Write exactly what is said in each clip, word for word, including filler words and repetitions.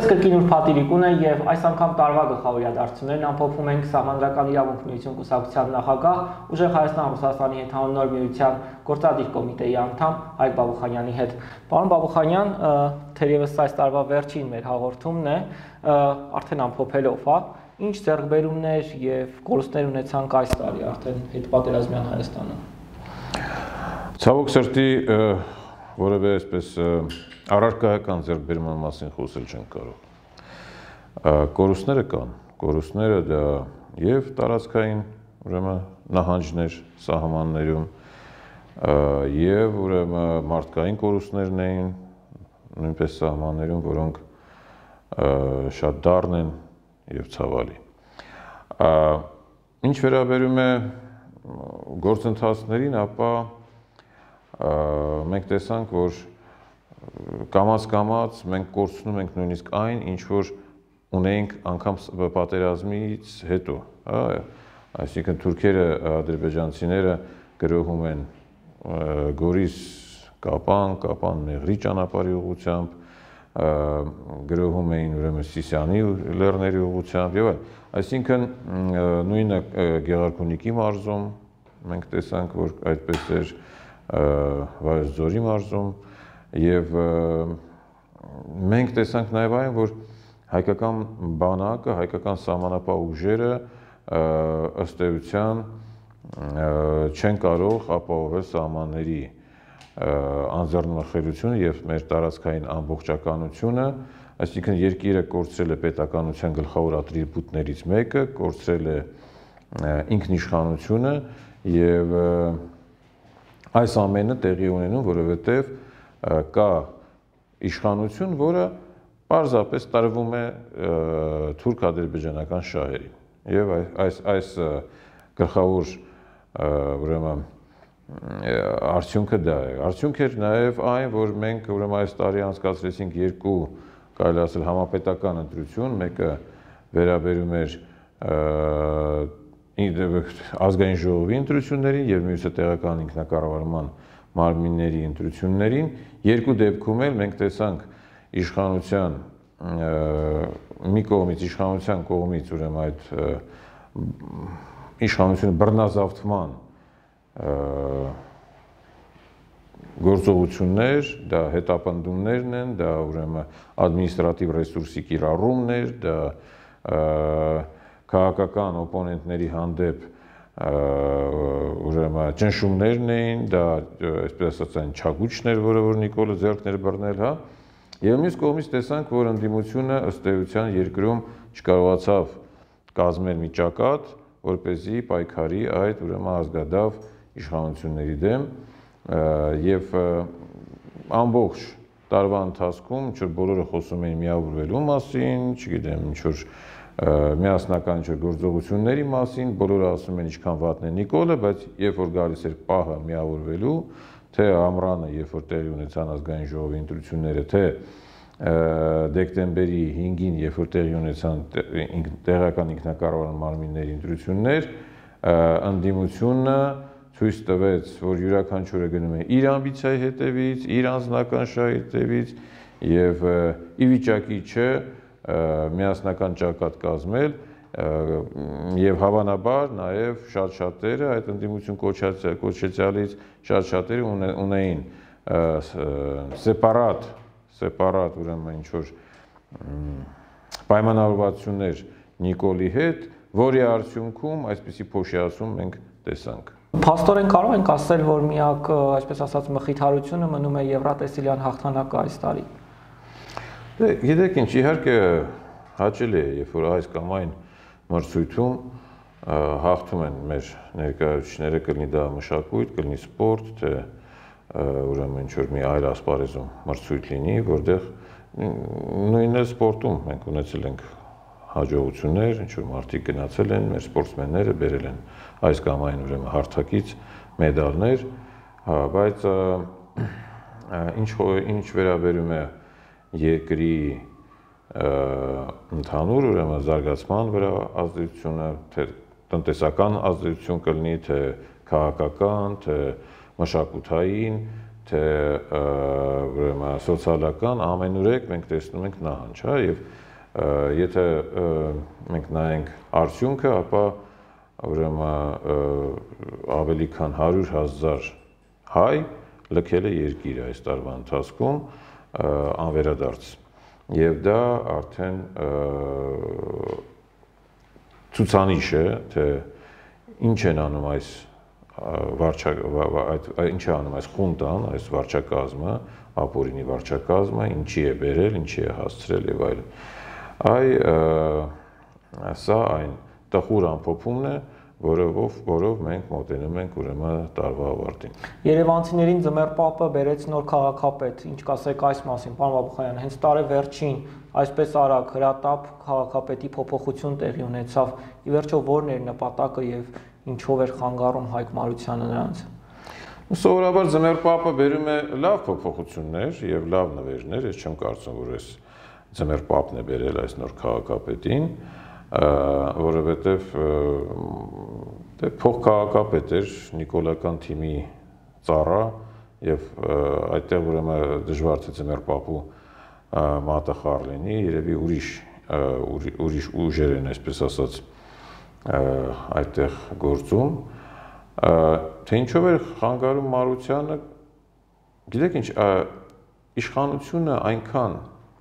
Այսպես կրկին ուրբաթիրիկուն է եւ այս անգամ տարվա գլխավոր իրադարձություններն ամփոփում ենք Սահմանադրական իրավունք միություն կուսակցության նախագահ, Ուժեղ Հայաստան Ռուսաստանի հետ հանուն միության գործադիր կոմիտեի անդամ Հայկ Բաբուխանյանի հետ։ Պարոն Բաբուխանյան, թերևս այս տարվա վերջին մեր հաղորդումն է, արդեն ամփոփելով, հա, ինչ ձեռքբերումներ եւ կորուստներ ունեցանք այս տարի արդեն հետպատերազմյան Հայաստանում։ Ցավոք սրտի որևէ այսպես առարկայական ձեռքբերման մասին խոսել չենք կարող։ Կորուստները կան, կորուստները դա եւ տարածքային ուրեմն նահանջներ սահմաններում եւ ուրեմն մարդկային կորուստներն էին նույնպես սահմաններում, որոնք շատ դառն են եւ ցավալի։ Ինչ վերաբերում է գործընթացներին, ապա մենք տեսանք, որ կամաց-կամաց մենք կորցնում ենք նույնիսկ այն, ինչ որ ունեինք անգամ պատերազմից հետո, այսինքն թուրքերը, ադրբեջանցիները գրոհում են Գորիս Կապան, Կապան Մեղրի ճանապարհի ուղղությամբ, գրոհում էին ուրեմն Սիսիանի լեռների ուղղությամբ եւ այլն, այսինքն նույնը Գեղարքունիքի մարզում մենք տեսանք, որ այդպես էր Վայոց-Ձորի մարզում եւ մենք տեսանք նաեւ այն, որ հայկական բանակը, հայկական սահմանապահ ուժերը ըստ էության չեն կարող ապահովել սահմանների անձեռնմխելիությունը եւ մեր տարածքային ամբողջականությունը, այսինքն երկիրը կորցրել է պետականության գլխավոր ատրիբուտներից մեկը, կորցրել է ինքնիշխանությունը եւ այս ամենը տեղի ունենում, որովհետեւ կա իշխանություն, որը պարզապես տրվում է թուրք-ադրբեջանական շահերին եւ այս այս գլխավոր ուրեմն արդյունքը դա է։ Արդյունք էր նաեւ այն, որ մենք ուրեմն այս տարի անցկացրեցինք երկու, կարելի ասել, համապետական ընտրություն, մեկը վերաբերում էր ազգային ժողովի ընտրություններին եւ մյուսը տեղական ինքնակառավարման մարմինների ընտրություններին, երկու դեպքում էլ մենք տեսանք իշխանության մի կողմից իշխանության կողմից ուրեմն այդ իշխանությունը բռնազավթման գործողություններ, դա հետապնդումներն են, դա ուրեմն ադմինիստրատիվ ռեսուրսի կիրառումներ, դա քաղաքական օպոնենտների հանդեպ ուրեմն ճնշումներն էին, դա այսպես ասած չագուճներ, որը որ Նիկոլը ձեռքներ բռնել, հա, եւ մյուս կողմից տեսանք, որ ընդդիմությունը ըստ էության երկրում չկարողացավ կազմել մի ճակատ, որպեսզի պայքարի այդ ուրեմն ազգադավ իշխանությունների դեմ եւ ամբողջ տարվա ընթացքում ինչ որ բոլորը խոսում էին միավորվելու մասին, չգիտեմ, ինչ որ միասնական ինչ որ գործողությունների մասին, բոլորը ասում են ինչքան վատն է Նիկոլը, բայց երբ որ գալիս էր պահը միավորվելու, թե ամռանը, երբ որ տեղի ունեցան ազգային ժողովի ընտրությունները, թե դեկտեմբերի հինգին, երբ որ տեղի ունեցան տեղական ինքնակառավարման մարմինների ընտրություններ, ընդդիմությունը ցույց տվեց, որ յուրաքանչյուրը գնում է իր ամբիցիայի հետևից, իր անձնական շահի հետևից եւ ի վիճակի չէ միասնական ճակատ կազմել եւ հավանաբար նաեւ շատ-շատերը այդ ընդդիմություն կոչեցյալից շատ-շատերը ունեին սեպարատ սեպարատ ուրեմն ինչ որ պայմանավորվածություններ Նիկոլի հետ, որի արդյունքում այսպիսի փոշիացում մենք տեսանք։ Փաստորեն կարող ենք ասել, որ միակ, այսպես ասած, մխիթարությունը մնում է Եվրատեսիլյան հաղթանակը այս տարի։ Դե գիտեք ինչ, իհարկե հաճելի է, երբ որ այս կամ այն մրցույթում հաղթում են մեր ներկայացուցիչները, կլինի դա մշակույթ, կլինի սպորտ, թե ուրեմն ինչ որ մի այլ ասպարեզում մրցույթ լինի, որտեղ նույնն է սպորտում մենք ունեցել ենք հաջողություններ, ինչ որ մարդիկ գնացել են, մեր սպորտսմենները բերել են այս կամ այն ուրեմն հարթակից մեդալներ, բայց ինչ ինչ վերաբերում է երկրի ընդհանուր ուրեմն զարգացման վրա ազդեցությունը, թե տնտեսական ազդեցություն կլինի, թե քաղաքական, թե մշակութային, թե ուրեմն սոցիալական ամենուրեք մենք տեսնում ենք նահանջ, հա, եւ եթե մենք նայենք արդյունքը, ապա ուրեմն ավելի քան հարյուր հազար հայ լքել է երկիրը այս տարվա ընթացքում անվերադարձ, եւ դա արդեն ցուցանիշ է, թե ինչ են անում այս ինչ է անում այս խունտան, այս վարչակազմը, ապօրինի վարչակազմը, ինչի է բերել, ինչի է հասցրել եւ այլն։ Այ սա այն տխուր ամփոփումն է, որով որով մենք մոտենում ենք ուրեմն տարվա ավարտին։ Երևանցիներին Ձմեռ Պապը բերեց նոր քաղաքապետ, ինչ կասեք այս մասին, պարոն Բաբուխանյան, հենց տարեվերջին այսպես արագ հրատապ քաղաքապետի փոփոխություն տեղի ունեցավ, ի վերջո ո՞րն էր նպատակը եւ ինչով էր խանգարում Հայկ Մարությանը նրանց։ Սովորաբար Ձմեռ Պապը բերում է լավ փոփոխություններ եւ լավ նվերներ, ես չեմ կարծում, որ այս Ձմեռ Պապն է բերել այս նոր քաղաքապետին, որովհետեւ դե փոխքաղաքապետ էր Նիկոլական թիմի ծառա եւ այդտեղ ուրեմն դժվար թե Ձմեռ Պապու մատը խառ լինի, երևի ուրիշ ուրիշ ուժեր են, այսպես ասած, այդտեղ գործում, թե ինչով էր խանգարում Մարությանը, գիտեք ինչ, իշխանությունը այնքան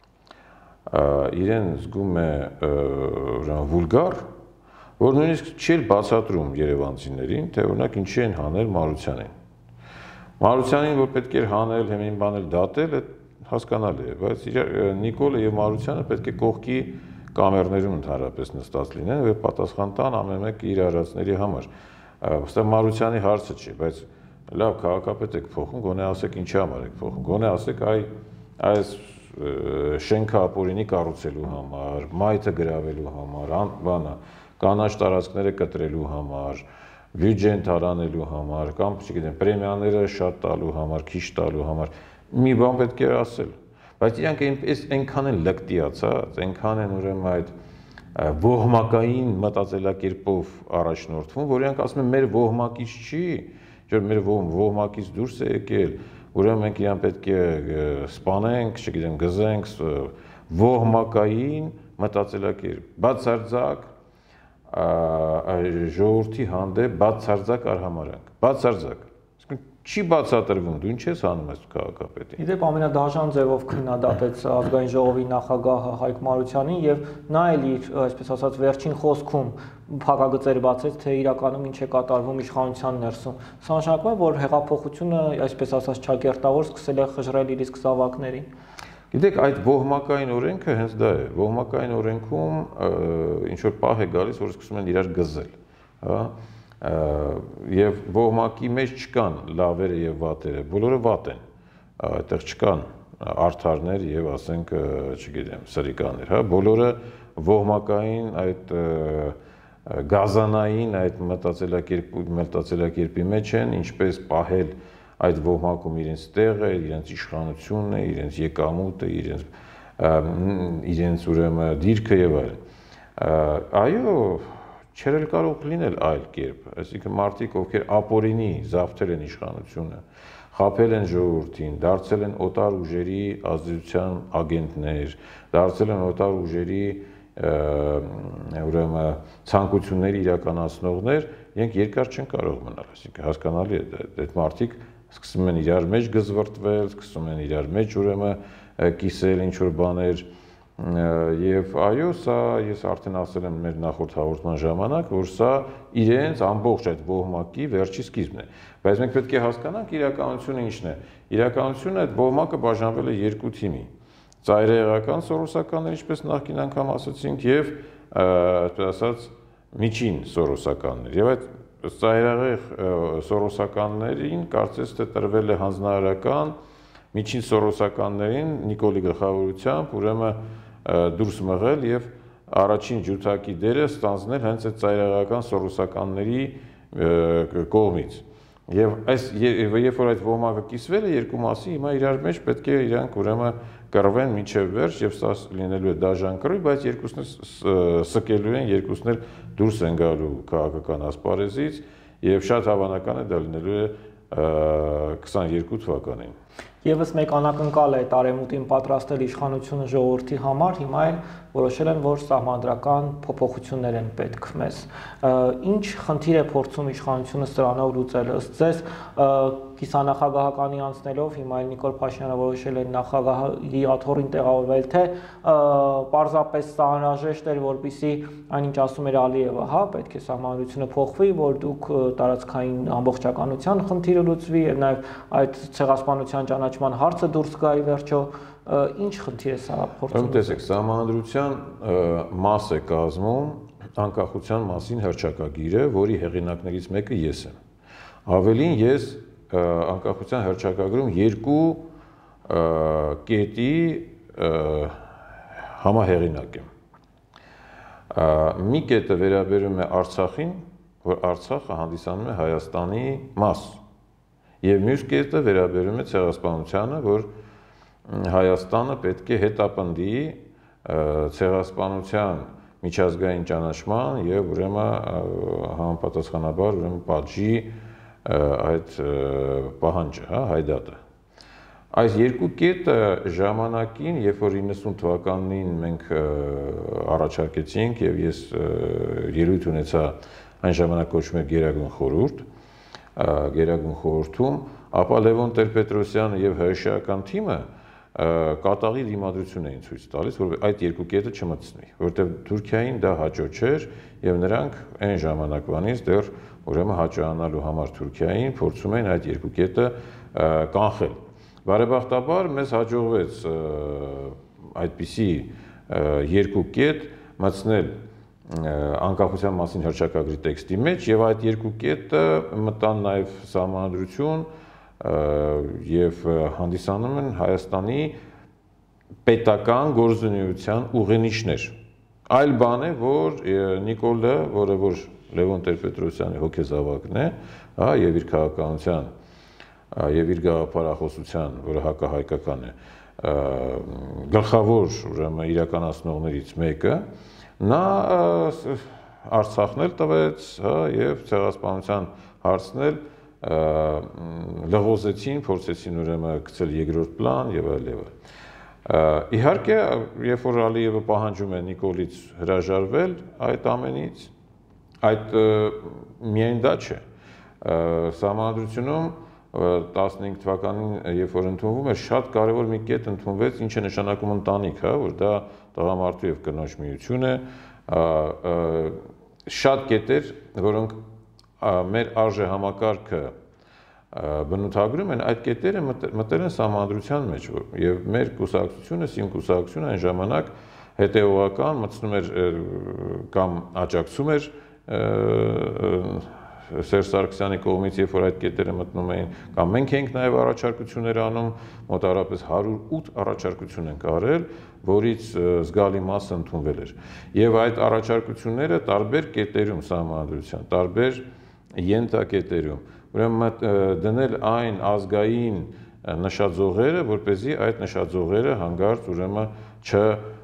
իրեն զգում է վուլգար, որ նույնիսկ չի բացատրում երևանցիներին, թե օրինակ ինչի են հանել Մարությանին։ Մարությանին, որ պետք էր հանել, հեմին բանել դատել, հասկանալի է, բայց Նիկոլը եւ Մարությանը պետք է կողքի կամերներում ընդհանրապես նստած լինեն եւ պատասխան տան ամեն մեկը իր արածների համար։ Ոստեղ Մարությանի հարցը չի, բայց լավ քաղաքապետ եք փոխում, գոնե ասեք ինչի համար եք փոխում, գոնե ասեք այ այս շենքը ապօրինի կառուցելու համար, մայթը գրավելու համար, բանա, կանաչ տարածքները կտրելու համար, բյուջեն թալանելու համար, կամ չգիտեմ, պրեմիաները շատ տալու համար, քիչ տալու համար, մի բան պետք է ասել։ Բայց իրանք այնքան են լկտիացած, այնքան են ուրեմն այդ ոհմակային մտածելակերպով առաջնորդվում, որ իրանք ասում են մեր ոհմակից չի, որ մեր ոհմակից դուրս է եկել, ուրեմն մենք իրան պետք է սպանենք, չգիտեմ, գզենք, ոհմակային մտածելակերպ, բացարձակ ժողովրդի հանդեպ բացարձակ արհամարհանք, բացարձակ։ Չի բացատրվում, դու ինչ ես անում այս քաղաքապետին։ Իդեպ ամենադաժան ձևով քննադատեց ազգային ժողովի նախագահը Հայկ Մարությանին եւ նա էլ իր, այսպես ասած, վերջին խոսքում փակագծեր բացեց, թե իրականում ինչ է կատարվում իշխանության ներսում։ Սա նշանակում է, որ հեղափոխությունը, այսպես ասած, ճակերտավոր սկսել է խժռել իր իսկ զավակներին։ Գիտեք, այդ ոհմակային օրենքը հենց դա է։ Ոհմակային օրենքում ինչ որ պահ է գալիս, որ սկսում են իրար գզել, հա։ Եվ ոհմակի մեջ չկան լավերը եւ վատերը, բոլորը վատ են, այդտեղ չկան արդարներ եւ ասենք, չգիտեմ, սրիկաներ, հա, բոլորը ոհմակային այդ գազանային այդ մտածելակերպի մտածելակերպի մեջ են, ինչպես պահել այդ ոհմակում իրենց տեղը, իրենց իշխանությունն է, իրենց եկամուտը, իրենց իրենց ուրեմն դիրքը եւ այլն։ Այո, չէր էլ կարող լինել այլ կերպ, այսինքն մարդիկ, ովքեր ապօրինի զավթել են իշխանությունը, խաբել են ժողովրդին, դարձել են օտար ուժերի ազդեցության ագենտներ, դարձել են օտար ուժերի ուրեմն ցանկությունների իրականացնողներ, իրենք երկար չեն կարող մնալ, այսինքն հասկանալի է, այդ մարդիկ սկսում են իրար մեջ գզվրտվել, սկսում են իրար մեջ ուրեմն կիսել ինչ որ բաներ, եւ այո, սա ես արդեն ասել եմ մեր նախորդ հաղորդման ժամանակ, որ սա իրենց ամբողջ այդ ոհմակի վերջի սկիզբն է, բայց մենք պետք է հասկանանք իրականությունը ինչն է։ Իրականությունը այդ ոհմակը բաժանվել է երկու թիմի՝ ծայրահեղական սորոսականներ, ինչպես նախկին անգամ ասացինք, եւ այսպես ասած միջին սորոսականներ։ Եվ այդ ծայրահեղ սորոսականներին կարծես թե տրվել է հանձնարարական, միջին սորոսականներին Նիկոլի գլխավորությամբ ուրեմն դուրս մղել եւ առաջին ջութակի դերը ստանձնել հենց այդ ծայրահեղական սորոսականների կողմից։ Եվ այս երբ որ այդ ոհմակը կիսվել է երկու մասի, հիմա իրար մեջ պետք է իրանք ուրեմն կռվեն մինչև վերջ եւ սա լինելու է դաժան կռիվ, բայց երկուսն էլ սկելու են, երկուսն էլ դուրս են գալու քաղաքական ասպարեզից եւ շատ հավանական է դա լինելու է քսաներկու թվականին։ Եվս մեկ անակնկալ է տարեմուտին պատրաստել իշխանությունը ժողովրդի համար, հիմա էլ որոշել են, որ սահմանադրական փոփոխություններ են պետք մեզ։ Ինչ խնդիր է փորձում իշխանությունը սրանով լուծել, ըստ ձեզ կիսանախագահականի անցնելով հիմա էլ Նիկոլ Փաշինյանը որոշել է նախագահի աթոռին տեղավորվել, թե պարզապես սա անհրաժեշտ էր, որպեսզի այնինչ ասում էր Ալիևը, հա, պետք է սահմանադրությունը փոխվի, որ դուք տարածքային ամբողջականության խնդիրը լուծվի եւ նաեւ այդ ցեղասպանության ճանաչման հարցը դուրս գա ի վերջո, ինչ խնդիր է սա փորձում։ Տեսեք, սահմանադրության մաս է կազմում անկախության մասին հռչակագիրը, որի հեղինակներից մեկը ես եմ։ Ավելին ես անկախության հռչակագրում երկու կետի համահեղինակ եմ։ Մի կետը վերաբերում է Արցախին, որ Արցախը հանդիսանում է Հայաստանի մաս, եւ մյուս կետը վերաբերում է ցեղասպանությանը, որ Հայաստանը պետք է հետապնդի ցեղասպանության միջազգային ճանաչման եւ ուրեմն համապատասխանաբար ուրեմն պատժի այդ պահանջը, հա, հայդատը։ Այս երկու կետը ժամանակին, երբ որ իննսուն թվականին մենք առաջարկեցինք եւ ես ելույթ ունեցա այն ժամանակ կոչվում էր Գերագույն խորհուրդ, Գերագույն խորհրդում, ապա Լևոն Տեր-Պետրոսյանը եւ ՀՀՇ-ական թիմը կատաղի դիմադրություն էին ցույց տալիս, որ այդ երկու կետը չմտցնի, որովհետեւ Թուրքիային դա հաճո չէր եւ նրանք այն ժամանակվանից դեռ ուրեմն հաճոյանալու համար Թուրքիային փորձում էին այդ երկու կետը կանխել։ Բարեբախտաբար մեզ հաջողվեց այդպիսի երկու կետ մտցնել անկախության մասին հռչակագրի տեքստի մեջ եւ այդ երկու կետը մտան նաեւ սահմանադրություն եւ հանդիսանում են Հայաստանի պետական գործունեության ուղենիշներ։ Այլ բան է, որ Նիկոլը, որը որ Լևոն Տեր-Պետրոսյանի հոգեզավակն է, հա, եւ իր քաղաքականության եւ իր գաղափարախոսության, որը հակահայկական է, գլխավոր ուրեմն իրականացնողներից մեկը, նա Արցախն էլ տվեց, հա, եւ ցեղասպանության հարցն էլ լղոզեցին, փորձեցին ուրեմն գցել երկրորդ պլան եւ այլ եւ այլ։ Իհարկե, երբ որ Ալիևը պահանջում է Նիկոլից հրաժարվել այդ ամենից, այդ միայն դա չէ։ Սահմանադրությունում տասնհինգ թվականին, երբ որ ընդունվում էր, շատ կարևոր մի կետ ընդունվեց, ինչ է նշանակում ընտանիք, հա, որ դա տղամարդու եւ կնոջ միություն է, շատ կետեր, որոնք մեր արժեհամակարգը բնութագրում են, այդ կետերը մտել են սահմանադրության մեջ եւ մեր կուսակցությունը, Սիմ կուսակցությունը այն ժամանակ հետեւողական մտցնում էր կամ աջակցում էր Սերժ Սարգսյանի կողմից, երբ որ այդ կետերը մտնում էին, կամ մենք ենք նաև առաջարկություններ անում, մոտավորապես հարյուր ութ առաջարկություն ենք արել, որից զգալի մասը ընդունվել էր։ Եվ այդ առաջարկությունները տարբեր կետերում սահմանադրության, տարբեր ենթակետերում, ուրեմն դնել այն ազգային նշաձողերը, որպեսզի այդ նշաձողերը հանգարց ուրեմն չ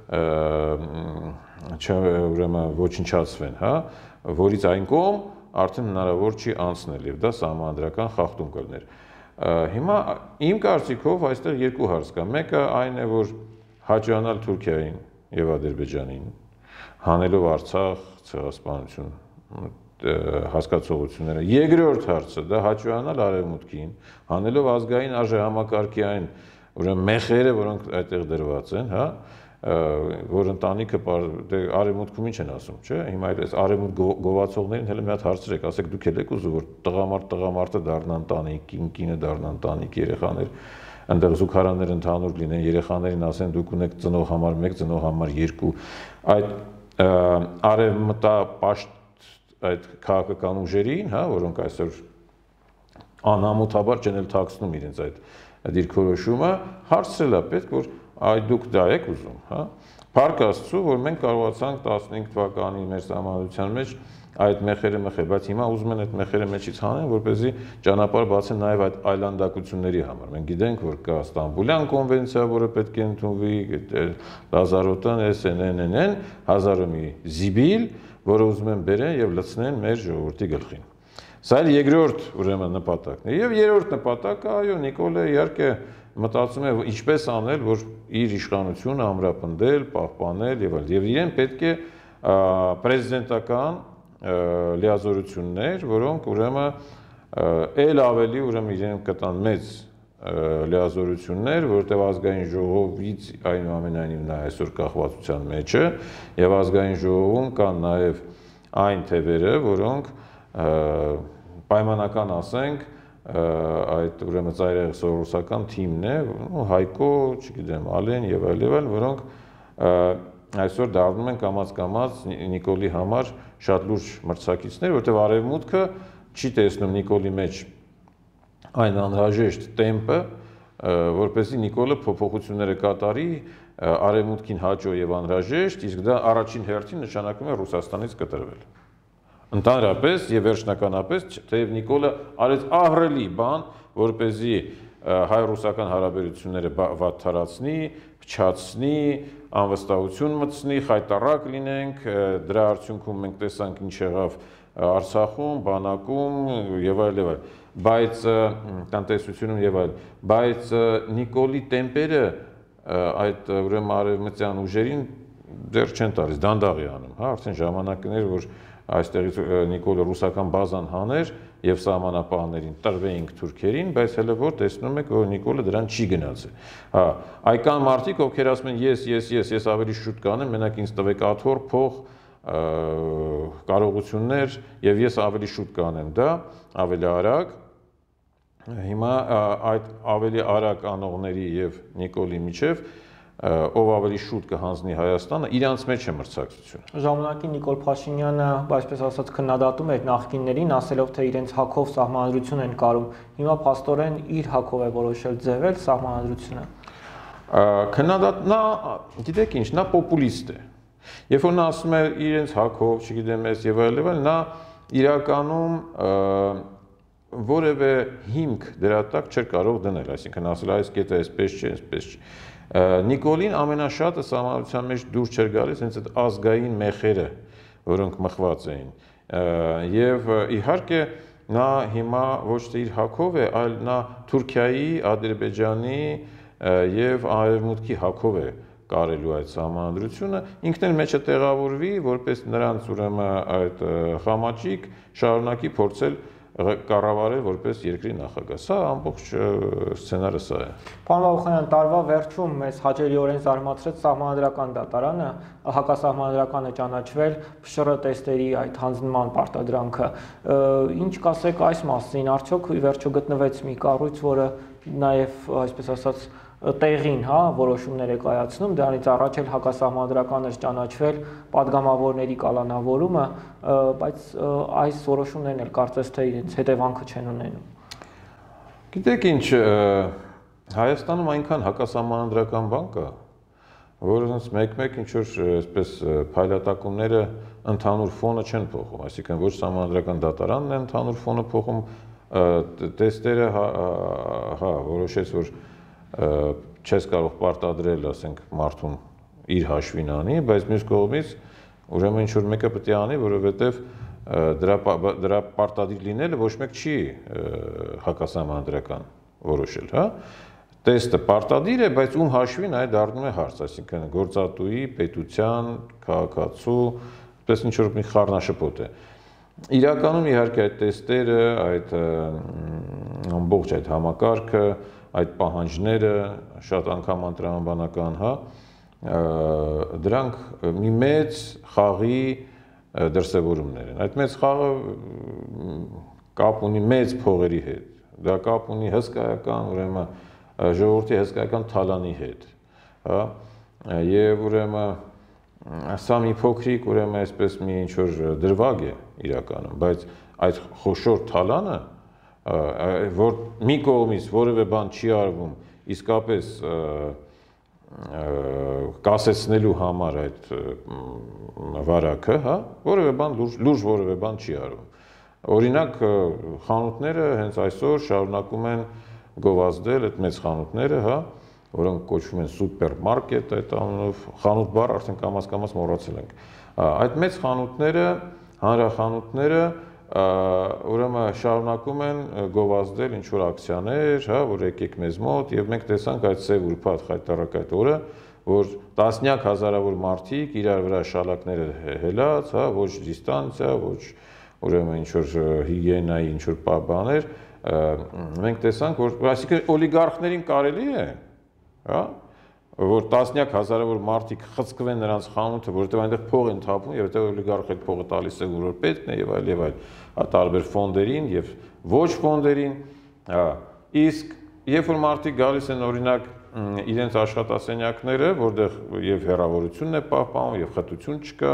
չ ուրեմն ոչնչացվեն, հա, որից այն կողմ արդեն հնարավոր չի անցնել եւ դա սահմանադրական խախտում կլներ։ Հիմա իմ կարծիքով այստեղ երկու հարց կա։ Մեկը այն է, որ հաճոյանալ Թուրքիային եւ Ադրբեջանին, հանելով Արցախ, ցեղասպանություն, հասկացողությունները։ Երկրորդ հարցը դա հաճոյանալ Արևմուտքին, հանելով ազգային արժեհամակարգի այն ուրեմն մեխերը, որոնք այդտեղ դրված են, հա, որ ընտանիքը արևմուտքում ինչ են ասում, չէ՞։ Հիմա այս արևմուտք գովացողներին հենց մի հատ հարցրեք, ասեք դուք եք ուզում որ տղամարդ տղամարդը դառնա ընտանիք, կին կինը դառնա ընտանիք, երեխաներ այնտեղ զուգարաններ ընդհանուր լինեն, երեխաներին ասեն դուք ունեք ծնող համար մեկ, ծնող համար երկու։ Այդ արևմտապաշտ այդ քաղաքական ուժերին, հա, որոնք այսօր անամոթաբար չեն էլ թաքցնում իրենց այդ դիրքորոշումը, հարցրել է պետք, որ այ դուք դա եք ուզում, հա։ Փառք Աստծո, որ մենք կարողացանք տասնհինգ թվականի մեր սահմանադրության մեջ այդ մեխերը մխել, բայց հիմա ուզում են այդ մեխերը մեջից հանեն, որպեսզի ճանապարհ բացեն նաև այդ այլանդակությունների համար։ Մենք գիտենք, որ կա Ստամբուլյան կոնվենցիա, որը պետք է ընդունվի, Լազարոտան, էս են, են, են, են, հազարը մի զիբիլ, որը ուզում են բերեն եւ լցնեն մեր ժողովրդի գլխին։ Սա էլ երկրորդ ուրեմն նպատակն է։ Եվ երրորդ նպատակը, այո, Նիկոլը իհարկե մտածում է ինչպես անել, որ իր իշխանությունը ամրապնդել, պահպանել եւ այլ։ Եվ իրեն պետք է պրեզիդենտական լիազորություններ, որոնք ուրեմն ել ավելի ուրեմն իրեն կտան մեծ լիազորություններ, որտեղ ազգային ժողովից այնուամենայնիվ նա այսօր կախվածության մեջ է եւ ազգային ժողովում կան նաեւ այն թևերը, որոնք պայմանական ասենք այդ ուրեմն ծայրահեղ սովորական թիմն է, Հայկո, չգիտեմ, Ալեն եւ այլ եւ այլ, որոնք այսօր դառնում են կամաց-կամաց Նիկոլի համար շատ լուրջ մրցակիցներ, որտեղ արևմուտքը չի տեսնում Նիկոլի մեջ այն անհրաժեշտ տեմպը, որպեսզի Նիկոլը փոփոխությունները կատարի արևմուտքին հաճո եւ անհրաժեշտ, իսկ դա առաջին հերթին նշանակում է Ռուսաստանից կտրվել։ Ընդհանրապես եւ վերջնականապես, թեև Նիկոլը արեց ահռելի բան, որպեսզի հայ-ռուսական հարաբերությունները վատթարացնի, փչացնի, անվստահություն մտցնի, խայտառակ լինենք, դրա արդյունքում մենք տեսանք ինչ եղավ Արցախում, բանակում եւ այլ եւ այլ, բայց տնտեսությունում եւ այլ, բայց Նիկոլի տեմպերը այդ ուրեմն արևմտյան ուժերին դեռ չեն տալիս, դանդաղ է անում, հա, արդեն ժամանակն էր, որ այստեղից Նիկոլը ռուսական բազան հաներ եւ սահմանապահներին տրվեինք թուրքերին, բայց հələ որ տեսնում եք, որ Նիկոլը դրան չի գնացել։ Հա, այկան մարդիկ, ովքեր ասում են ես, ես, ես, ես ավելի շուտ կանեմ, մենակ ինձ տվեք աթոռ, փող, կարողություններ եւ ես ավելի շուտ կանեմ դա, ավելի արագ։ Հիմա այդ ավելի արագ անողների եւ Նիկոլի միջև ով ավելի շուտ կհանձնի Հայաստանը, իրանց մեջ է մրցակցությունը։ Ժամանակին Նիկոլ Փաշինյանը, այսպես ասած, քննադատում էր նախկիններին, ասելով, թե իրենց հակով սահմանադրություն են կարում։ Հիմա փաստորեն իր հակով է որոշել ձևել սահմանադրությունը։ Քննադատ նա, գիտեք ինչ, նա պոպուլիստ է։ Երբ որ նա ասում է իրենց հակով, չգիտեմ ես եւ այլ եւ այլ, նա իրականում որևէ հիմք դրա տակ չէր կարող դնել, այսինքն ասել այս կետը այսպես չէ, այսպես չէ։ Նիկոլին ամենաշատը սահմանադրության մեջ դուրս չէր գալիս հենց այդ ազգային մեխերը, որոնք մխված էին։ Եվ իհարկե նա հիմա ոչ թե իր հակով է, այլ նա Թուրքիայի, Ադրբեջանի եւ Արևմուտքի հակով է կարելու այդ սահմանադրությունը, ինքն էլ մեջը տեղավորվի, որպես նրանց ուրեմն այդ խամաճիկ շարունակի փորձել կառավարել որպես երկրի նախագահ։ Սա ամբողջ սցենարը սա է։ Պարոն Բաբուխանյան, տարվա վերջում մեզ հաճելիորեն զարմացրեց սահմանադրական դատարանը, հակասահմանադրական է ճանաչվել ՓՇՌ տեստերի այդ հանձնման պարտադրանքը։ Ինչ կասեք այս մասին, արդյոք ի վերջո գտնվեց մի կառույց, որը նաև, այսպես ասած, տեղին, հա, որոշումներ է կայացնում, դրանից առաջ էլ հակասահմանադրական էր ճանաչվել падգամավորների կալանավորումը, բայց այս որոշումներն էլ կարծես թե իրենց հետևանքը չեն ունենում։ Գիտեք ինչ, Հայաստանում այնքան հակասահմանադրական բան կա, որ մեկ-մեկ ինչ որ այսպես փայլատակումները ընդհանուր ֆոնը չեն փոխում, այսինքն ոչ սահմանադրական դատարանն է ընդհանուր ֆոնը փոխում, տեստերը հա որոշեց, որ չես կարող պարտադրել, ասենք, մարդուն իր հաշվին անի, բայց մյուս կողմից ուրեմն ինչ որ մեկը պետք է անի, որովհետև դրա դրա պարտադիր լինելը ոչ մեկ չի հակասահմանադրական որոշել, հա։ Տեստը պարտադիր է, բայց ում հաշվին այդ դառնում է հարց, այսինքն գործատուի, պետության, քաղաքացու, այդպես ինչ որ մի խառնաշփոթ է։ Իրականում իհարկե այդ տեստերը, այդ ամբողջ այդ համակարգը, այդ պահանջները շատ անգամ անտրամաբանական, հա, դրանք մի մեծ խաղի դրսևորումներ են։ Այդ մեծ խաղը կապ ունի մեծ փողերի հետ, դա կապ ունի հսկայական, ուրեմն ժողովրդի հսկայական թալանի հետ, հա, եւ ուրեմն սա մի փոքրիկ, ուրեմն այսպես մի ինչ որ դրվագ է իրականում, բայց այդ խոշոր թալանը, որ մի կողմից որևէ բան չի արվում, իսկապես կասեցնելու համար այդ վարակը, հա, որևէ բան լուրջ որևէ բան չի արվում։ Օրինակ խանութները հենց այսօր շարունակում են գովազդել այդ մեծ խանութները, հա, որոնք կոչվում են սուպերմարկետ, այդ անունով խանութ բառ արդեն կամաց-կամաց մոռացել ենք։ Այդ մեծ խանութները, հանրախանութները ուրեմն շարունակում են գովազդել ինչ որ ակցիաներ, հա, որ եկեք մեզ մոտ եւ մենք տեսանք այդ սև ուրբաթ խայտարակ այդ օրը, որ տասնյակ հազարավոր մարդիկ իրար վրա շալակները հելած, հա, ոչ դիստանցիա, ոչ ուրեմն ինչ որ հիգիենայի ինչ որ բաներ, մենք տեսանք, որ այսինքն օլիգարխներին կարելի է, հա, որ տասնյակ հազարավոր մարդիկ խցկվեն նրանց խանութը, որովհետև այնտեղ փող են թափում եւ այդտեղ օլիգարխը այդ փողը տալիս է որ պետքն է եւ այլ եւ այլ, տարբեր ֆոնդերին եւ ոչ ֆոնդերին, հա, իսկ երբ որ մարդիկ գալիս են օրինակ իրենց աշխատասենյակները, որտեղ եւ հեռավորությունն է պահպանում եւ խտություն չկա,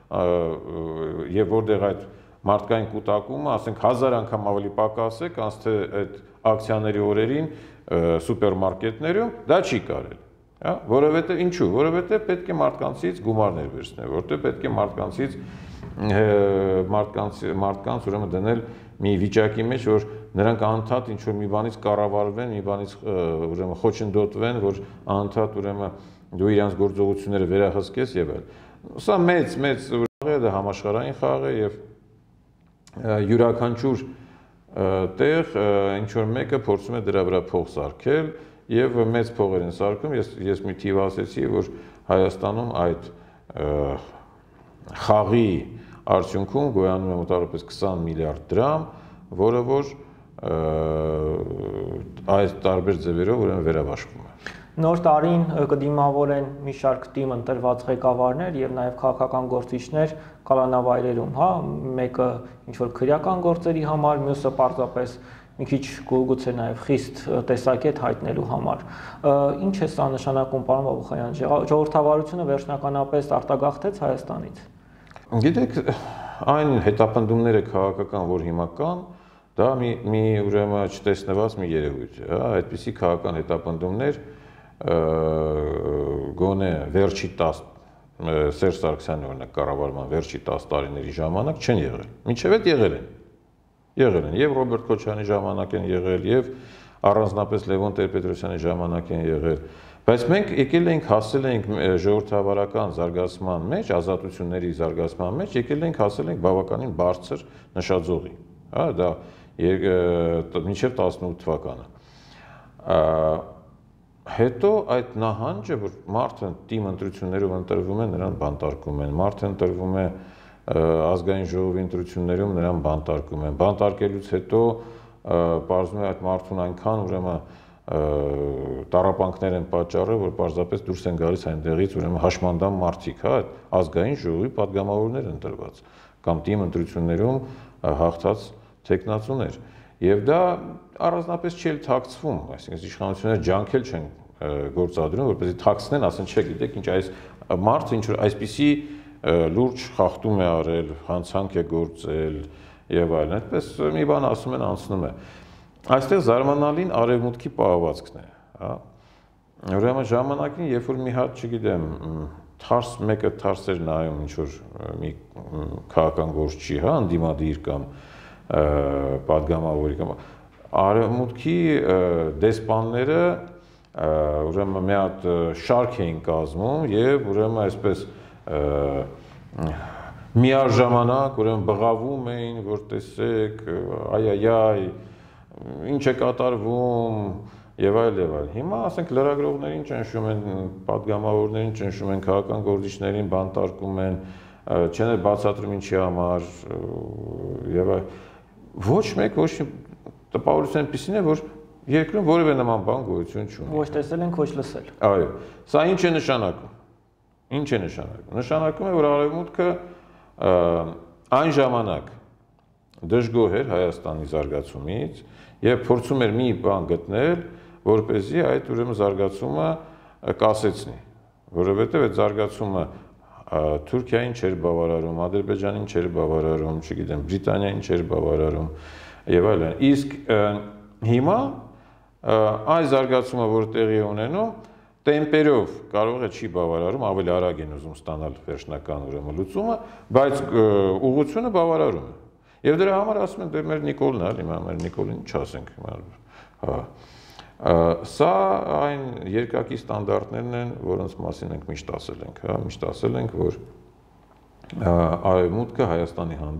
եւ որտեղ այդ մարդկային կուտակումը, ասենք հազար անգամ ավելի պակաս է, կանց թե այդ ակցիաների օրերին սուպերմարկետներում, դա չի կարելի, հա, որովհետեւ ինչու, որովհետեւ պետք է մարդկանցից գումարներ վերցնել, որովհետեւ պետք է մարդկանցից մարդկանց մարդկանց ուրեմն դնել մի վիճակի մեջ, որ նրանք անընդհատ ինչ որ մի բանից կառավարվեն, մի բանից ուրեմն խոչընդոտվեն, որ անընդհատ ուրեմն դու իրանց գործողությունները վերահսկես եւ այլ։ Սա մեծ մեծ խաղ է, դա համաշխարհային խաղ է եւ յուրաքանչյուր տեղ ինչ որ մեկը փորձում է դրա վրա փող սարքել եւ մեծ փողեր են սարքում, ես ես մի թիվ ասեցի, որ Հայաստանում այդ խաղի արդյունքում գոյանում է մոտավորապես քսան միլիարդ դրամ, որը որ այս տարբեր ձևերով ուրեմն վերաբաշխվում է։ Նոր տարին կդիմավորեն մի շարք թիմ ընտրված ղեկավարներ եւ նաեւ քաղաքական գործիչներ կալանավայրերում, հա, մեկը ինչ որ քրեական գործերի համար, մյուսը պարզապես մի քիչ գուցե նաեւ խիստ տեսակետ հայտնելու համար։ Ինչ է սա նշանակում, պարոն Բաբուխանյան, ժողովրդավարությունը վերջնականապես արտագաղթեց Հայաստանից։ Գիտեք, այն հետապնդումները քաղաքական, որ հիմա կան, դա մի մի ուրեմն չտեսնված մի երևույթ է, հա, այդպիսի քաղաքական հետապնդումներ գոնե վերջի տասը Սերժ Սարգսյանի օրինակ կառավարման վերջի տասը տարիների ժամանակ չեն եղել։ Մինչև այդ եղել են։ Եղել են եւ Ռոբերտ Քոչարյանի ժամանակ են եղել եւ առանձնապես Լևոն Տեր-Պետրոսյանի ժամանակ են եղել։ Բայց մենք եկել ենք հասել ենք ժողովրդավարական զարգացման մեջ, ազատությունների զարգացման մեջ, եկել ենք հասել ենք բավականին բարձր նշաձողի, հա, դա մինչև տասնութ թվականը։ Հետո այդ նահանջը, որ մարդը թիմ ընտրություններով ընտրվում է, նրան բանտարկում են, մարդը ընտրվում է ազգային ժողովի ընտրություններում, նրան բանտարկում են, բանտարկելուց հետո պարզվում է այդ մարդուն այնքան ուրեմն տառապանքներ են պատճառը, որ պարզապես դուրս են գալիս այնտեղից ուրեմն հաշմանդամ մարդիկ, հա, ազգային ժողովի падգամավորներ ընտրված կամ թիմ ընտրություններում հաղթած տեխնացուներ։ Եվ դա առանձնապես չի թաքցվում, այսինքն իշխանությունները ջանքել չեն գործադրում, որպեսզի թաքցնեն, ասեն, չէ, գիտեք, ինչ այս մարդը ինչ որ այսպիսի լուրջ խախտում է արել, հանցանք է գործել եւ այլն, այդպես մի բան ասում են, անցնում է։ Այստեղ զարմանալին արևմուտքի պահվածքն է, հա։ Ուրեմն ժամանակին, երբ որ մի հատ, չգիտեմ, թարս մեկը թարս էր նայում ինչ որ մի քաղաքական գործչի, հա, անդիմադիր կամ падգամավորի կամ արևմուտքի դեսպանները ուրեմն մի հատ շարք էին կազմում եւ ուրեմն այսպես միաժամանակ ուրեմն բղավում էին, որ տեսեք, այ-այ-այ, ինչ է կատարվում եւ այլ եւ այլ։ Հիմա ասենք լրագրողներին ճնշում են, падգամավորներին ճնշում են, քաղաքական գործիչներին բանտարկում են, չեն բացատրում ինչի համար եւ այլ։ Ոչ մեկ ոչ տպավորություն այնպեսին է, որ երկրում որևէ նման բան գոյություն չունի։ Ոչ տեսել ենք, ոչ լսել։ Այո, սա ինչ է նշանակում։ Ինչ է նշանակում։ Նշանակում է, որ արևմուտքը այն ժամանակ դժգոհ էր Հայաստանի զարգացումից եւ փորձում էր մի բան գտնել, որպեսզի այդ ուրեմն զարգացումը կասեցնի, որովհետեւ այդ զարգացումը Թուրքիային չէր բավարարում, Ադրբեջանին չէր բավարարում, չգիտեմ, Բրիտանիային չէր բավարարում եւ այլն։ Իսկ հիմա այս զարգացումը, որ տեղի է ունենում, տեմպերով կարող է չի բավարարում, ավելի արագ են ուզում ստանալ վերջնական ուրեմն լուծումը, բայց ուղղությունը բավարարում է։ Եվ դրա համար ասում են, դե մեր Նիկոլն է, հիմա մեր Նիկոլին ինչ ասենք, հա։ Սա այն երկակի ստանդարտներն են, որոնց մասին ենք միշտ ասել ենք, հա, միշտ ասել ենք, որ արևմուտքը Հայաստանի հանդեպ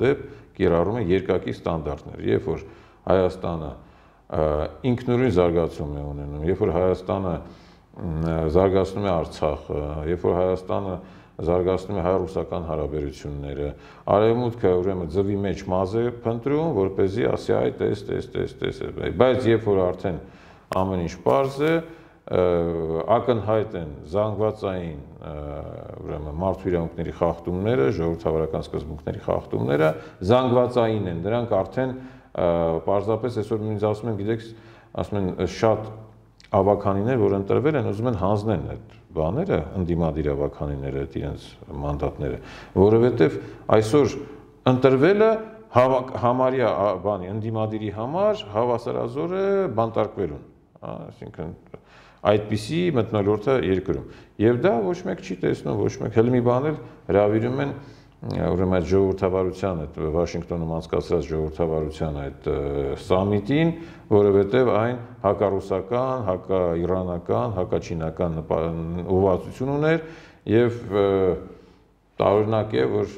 կիրառում է երկակի ստանդարտներ, երբ որ Հայաստանը ինքնուրույն զարգացում է ունենում, երբ որ Հայաստանը զարգացնում է Արցախը, երբ որ Հայաստանը զարգացնում է հայ-ռուսական հարաբերությունները, արևմուտքը ուրեմն ձվի մեջ մազ է փնտրում, որպեսզի ասի այ տես, տես, տես, տես, բայց երբ որ արդեն ամեն ինչ պարզ է, ակնհայտ են զանգվածային ուրեմն մարդու իրավունքների խախտումները, ժողովրդավարական սկզբունքների խախտումները, զանգվածային են, դրանք արդեն պարզապես այսօր նույնիսկ ասում են, գիտեք, ասում են շատ ավականիներ, որ ընտրվել են, ուզում են հանձնեն այդ բաները, ընդդիմադիր ավականիները, իրենց մանդատները, որովհետև այսօր ընտրվելը համարյա բանի ընդդիմադիրի համար հավասարազոր է բանտարկվելուն, այսինքն այդպիսի մթնոլորտ է երկրում։ Եվ դա ոչ մեկ չի տեսնում, ոչ մեկ հենց մի բան էլ հրավիրում են ուրեմն այդ ժողովրդավարության, այդ Վաշինգտոնում անցկացրած ժողովրդավարության այդ սամիտին, որովհետև այն հակառուսական, հակաիրանական, հակաչինական ուղղվածություն ուներ եւ տարօրինակ է, որ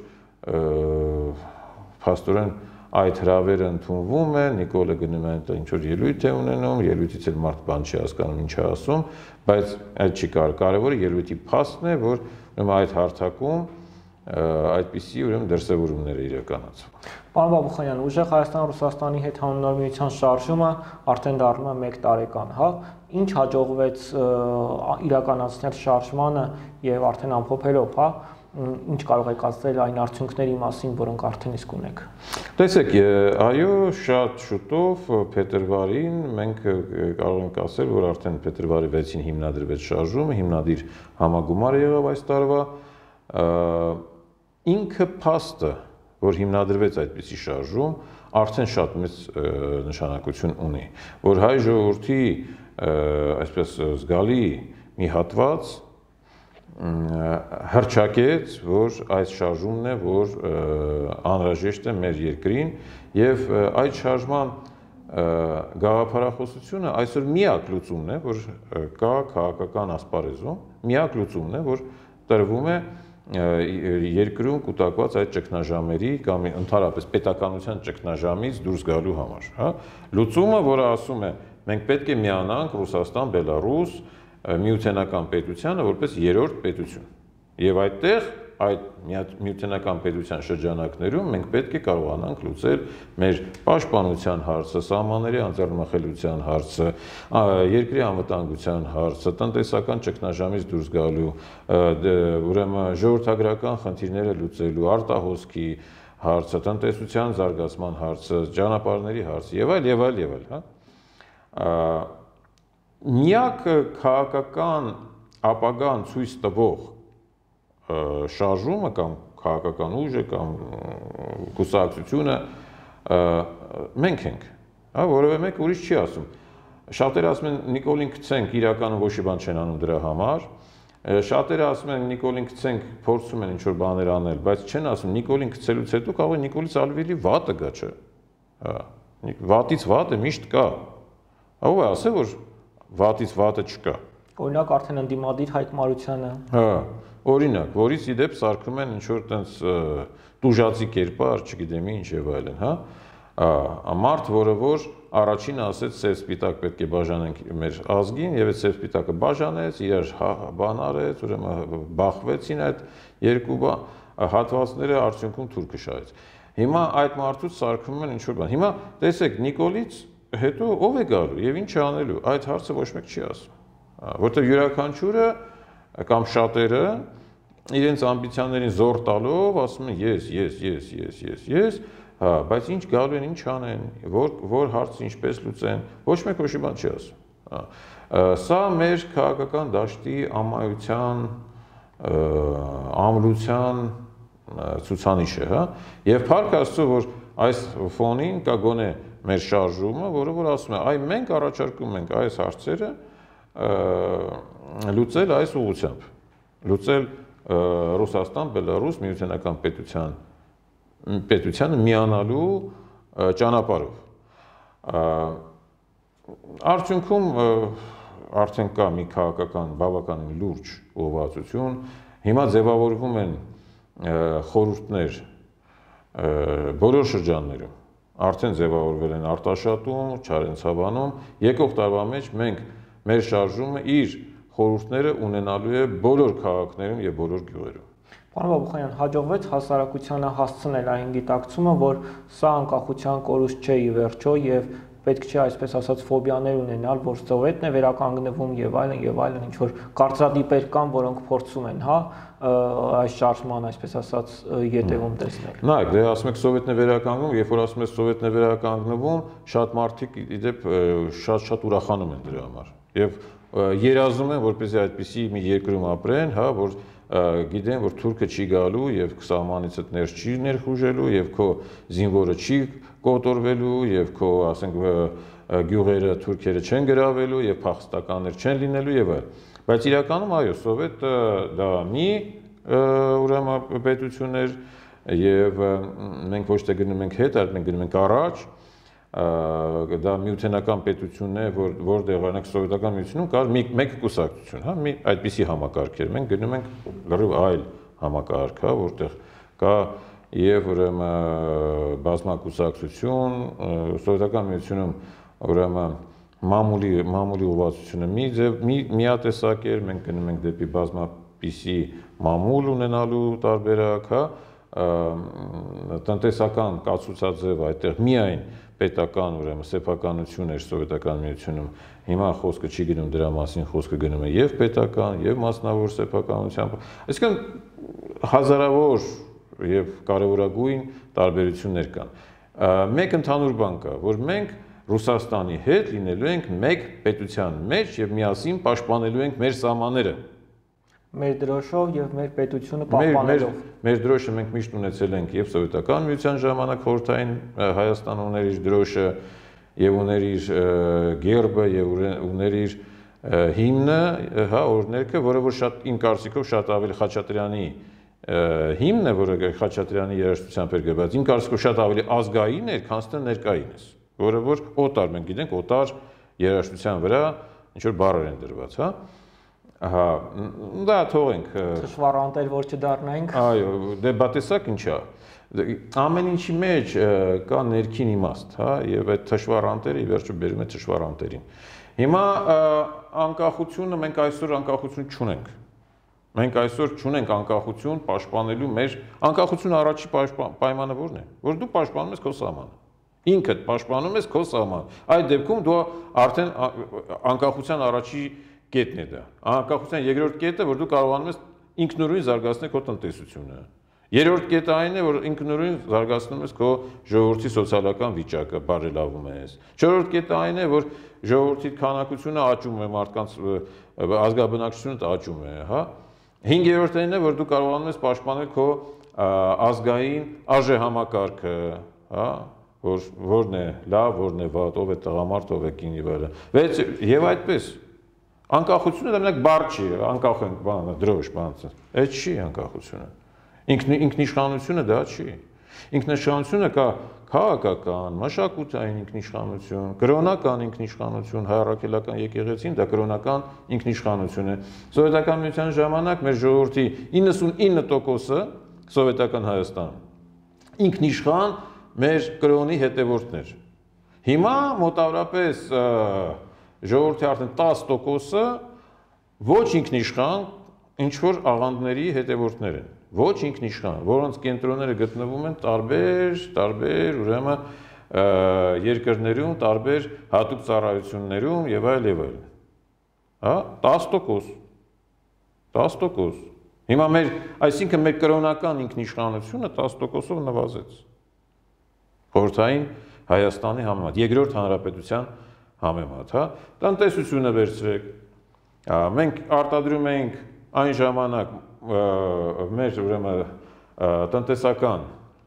փաստորեն այդ հրավերը ընդունվում է, Նիկոլը գնում է այնտեղ ինչ-որ ելույթ է ունենում, ելույթից էլ մարդ բան չի հասկանում, ինչ է ասում, բայց այդ չի կարող, կարևորը ելույթի փաստն է, որ ուրեմն այդ հարթակում այդպիսի ուրեմն դրսևորումներ է իրականացվում։ Պարոն Բաբուխանյան, ուժեղ Հայաստան-Ռուսաստանի հետ հանուն միության շարժումը արդեն դառնում է մեկ տարեկան, հա, ինչ հաջողվեց իրականացնել շարժմանը եւ արդեն ամփոփելով, հա, ինչ կարող եք ասել այն արդյունքների մասին, որոնք արդեն իսկ ունեք։ Տեսեք, այո, շատ շուտով փետրվարին մենք կարող ենք ասել, որ արդեն փետրվարի վեցին հիմնադրվեց շարժումը, հիմնադիր համագումար եղավ այս տարվա, ինքը փաստը, որ հիմնադրվեց այդպիսի շարժում, արդեն շատ մեծ նշանակություն ունի, որ հայ ժողովրդի այսպես զգալի մի հատված հռչակեց, որ այս շարժումն է, որ անհրաժեշտ է մեր երկրին եւ այդ շարժման գաղափարախոսությունը այսօր միակ լուծումն է, որ կա քաղաքական ասպարեզում, միակ լուծումն է, որ տրվում է երկրում կուտակված այդ ճգնաժամերի կամ ընդհանրապես պետականության ճգնաժամից դուրս գալու համար, հա, լուծումը, որը ասում է, մենք պետք է միանանք Ռուսաստան, Բելարուս, միութենական պետությանը որպես երրորդ պետություն։ Եվ այդտեղ այդ միութենական պետության շրջանակներում մենք պետք է կարողանանք լուծել մեր պաշտպանության հարցը, սահմանների անձեռնմխելիության հարցը, երկրի անվտանգության հարցը, տնտեսական ճգնաժամից դուրս գալու, ուրեմն ժողովրդագրական խնդիրները լուծելու, արտահոսքի հարցը, տնտեսության զարգացման հարցը, ճանապարհների հարցը եւ այլ եւ այլ եւ այլ, հա։ Միակ քաղաքական ապագան ցույց տվող շարժումը կամ քաղաքական ուժը կամ կուսակցությունը մենք ենք, հա, որևէ մեկ ուրիշ չի ասում։ Շատերը ասում են Նիկոլին գցենք, իրականում ոչ մի բան չեն անում դրա համար։ Շատերը ասում են Նիկոլին գցենք, փորձում են ինչ-որ բաներ անել, բայց չեն ասում Նիկոլին գցելուց հետո կարող է Նիկոլից ավելի վատը գա, չէ։ Հա, վատից վատը միշտ կա։ Ո՞վ է ասել, որ վատից վատը չկա։ Օրինակ արդեն ընդդիմադիր Հայկ Մարությանը։ Հա, օրինակ, որից ի դեպ սարքում են ինչ-որ տենց տուժածի կերպար, չգիտեմ ինչ եւ այլն, հա։ Մարդ, որը որ առաջին ասեց սև սպիտակ պետք է բաժանենք մեր ազգին եւ այդ սև սպիտակը բաժանեց, իրար բան արեց, ուրեմն բախվեցին այդ երկու հատվածները, արդյունքում թուրքը շահեց։ Հիմա այդ մարդուց սարքում են ինչ-որ բան։ Հիմա տեսեք, Նիկոլից հետո ով է գալու եւ ինչ անելու, այդ հարցը ոչ մեկ չի ասում, որտեղ յուրաքանչյուրը կամ շատերը իրենց ամբիցիաներին զոր տալով ասում են ես, ես, ես, ես, ես, ես, հա, բայց ինչ գալու են, ինչ անեն, որ որ հարցը ինչպես լուծեն, ոչ մեկ ոչ մի բան չի ասում, հա։ Սա մեր քաղաքական դաշտի ամայության, ամրության ցուցանիշ է, հա, եւ փառք Աստծո, որ այս ֆոնին կա գոնե մեր շարժումը, որը որ ասում է, այ մենք առաջարկում ենք այս հարցերը լուծել այս ուղղությամբ, լուծել Ռուսաստան, Բելարուս միութենական պետության պետությանը միանալու ճանապարհով։ Արդյունքում արդեն կա մի քաղաքական բավականին լուրջ ուղղվածություն, հիմա ձևավորվում են խորհուրդներ բոլոր շրջաններում արդեն ձևավորվել են Արտաշատում, Չարենցավանում, եկող տարվա մեջ մենք մեր շարժումը իր խորհուրդները ունենալու է բոլոր քաղաքներում եւ բոլոր գյուղերում։ Պարոն Բաբուխանյան, հաջողվեց հասարակությանը հասցնել այն գիտակցումը, որ սա անկախության կորուստ չէ ի վերջո եւ պետք չէ այսպես ասած ֆոբիաներ ունենալ, որ սովետն է վերականգնվում եւ այլն եւ այլն, ինչ որ կարծրատիպեր կան, որոնք փորձում են, հա, այս շարժման, այսպես ասած, յետևում տեսնել։ Նայեք, դե ասում եք սովետն է վերականգնվում, երբ որ ասում եք սովետն է վերականգնվում, շատ մարդիկ իդեպ շատ-շատ ուրախանում են դրա համար։ Եվ երազում են, որպեսզի այդպիսի մի երկրում ապրեն, հա, որ գիտեն, որ թուրքը չի գալու եւ սահմանից հետ ներս չի ներխուժելու եւ քո զինվորը չի կոտորվելու եւ քո, ասենք, գյուղերը թուրքերը չեն գրավելու եւ փախստականներ չեն լինելու եւ այլ։ Բայց իրականում այո, սովետը դա մի ուրեմն պետություն էր եւ մենք ոչ թե գնում ենք հետ, այլ մենք գնում ենք առաջ։ Դա միութենական պետությունն է, որ որտեղ օրինակ սովետական միությունում կար մեկ կուսակցություն, հա, մի այդպիսի համակարգ էր։ Մենք գնում ենք լրիվ այլ համակարգ, հա, որտեղ կա եւ ուրեմն բազմակուսակցություն, սովետական միությունում ուրեմն մամուլի մամուլի ուղղվածությունը մի ձև մի միատեսակ էր, մենք գնում ենք դեպի բազմապիսի մամուլ ունենալու տարբերակ, հա, տնտեսական կացուցաձև այդտեղ միայն պետական ուրեմն սեփականություն էր սովետական միությունում, հիմա խոսքը չի գնում դրա մասին, խոսքը գնում է եւ պետական, եւ մասնավոր սեփականությամբ, այսինքն հազարավոր եւ կարեւորագույն տարբերություններ կան։ Մեկ ընդհանուր բան կա, որ մենք Ռուսաստանի հետ լինելու ենք մեկ պետության մեջ եւ միասին պաշտպանելու ենք մեր սահմանները։ Մեր դրոշով եւ մեր պետությունը պահպանելով։ Մեր դրոշը մենք միշտ ունեցել ենք եւ սովետական միության ժամանակ խորհրդային Հայաստանը ուներ իր դրոշը եւ ուներ իր գերբը եւ ուներ իր հիմնը, հա, օրհներգը, որը որ շատ իմ կարծիքով շատ ավելի Խաչատրյանի հիմնը, որը Խաչատրյանի երաժշտությամբ էր գրված, իմ կարծիքով շատ ավելի ազգային էր, քան թե ներկայինս, որը որ օտար, մենք գիտենք, օտար երաժշտության վրա ինչ որ բառեր են դրված, հա։ Ահա, դա թողենք։ Թշվառանտեր, որ չդառնայինք։ Այո, դե բա տեսակ ինչա։ Ամեն ինչի մեջ կա ներքին իմաստ, հա, եւ այդ թշվառանտերը ի վերջո բերում է թշվառանտերին։ Հիմա անկախությունը մենք այսօր անկախություն չունենք։ Մենք այսօր չունենք անկախություն պաշտպանելու մեր անկախությունը առաջի պայմանը ո՞րն է, որ դու պաշտպանում ես քո սահմանը։ Ինքդ պաշտպանում ես քո սահմանը։ Այդ դեպքում դու արդեն անկախության առաջի կետն է դա։ Անկախության երկրորդ կետը, որ դու կարողանում ես ինքնուրույն զարգացնել քո տնտեսությունը։ Երրորդ կետը այն է, որ ինքնուրույն զարգացնում ես քո ժողովրդի սոցիալական վիճակը, բարելավում ես։ Չորրորդ կետը այն է, որ ժողովրդի քանակությունը աճում է, մարդկանց ազգաբնակչությունը աճում է, հա։ Հինգերորդն այն է, որ դու կարողանում ես պաշտպանել քո ազգային արժեհամակարգը, հա, որ որն է լավ, որն է վատ, ով է տղամարդ, ով է կին եւ այլն։ Վեց եւ այդպես անկախությունը դա մենակ բառ չի, անկախ ենք, բանը, դրոշ, բանը։ Այդ չի անկախությունը։ Ինքնիշխանությունը դա չի։ Ինքնիշխանությունը կա քաղաքական, մշակութային ինքնիշխանություն, կրոնական ինքնիշխանություն, հայրաքելական եկեղեցին դա կրոնական ինքնիշխանություն է։ Սովետական միության ժամանակ մեր ժողովրդի իննսունինը տոկոսը սովետական Հայաստանում ինքնիշխան մեր կրոնի հետևորդներ։ Հիմա մոտավորապես ժողովրդի արդեն տասը տոկոսը ոչ ինքնիշխան ինչ որ աղանդների հետևորդներ են, ոչ ինքնիշխան, որոնց կենտրոնները գտնվում են տարբեր, տարբեր ուրեմն երկրներում, տարբեր հատուկ ծառայություններում եւ այլ եւ այլ։ Հա, տասը տոկոս։ տասը տոկոս։ Հիմա մեր, այսինքն մեր կրոնական ինքնիշխանությունը տասը տոկոսով նվազեց։ Խորհրդային Հայաստանի համեմատ, երկրորդ հանրապետության համեմատ, հա, տնտեսությունը վերցրեք։ Մենք արտադրում ենք այն ժամանակ մեր ուրեմն տնտեսական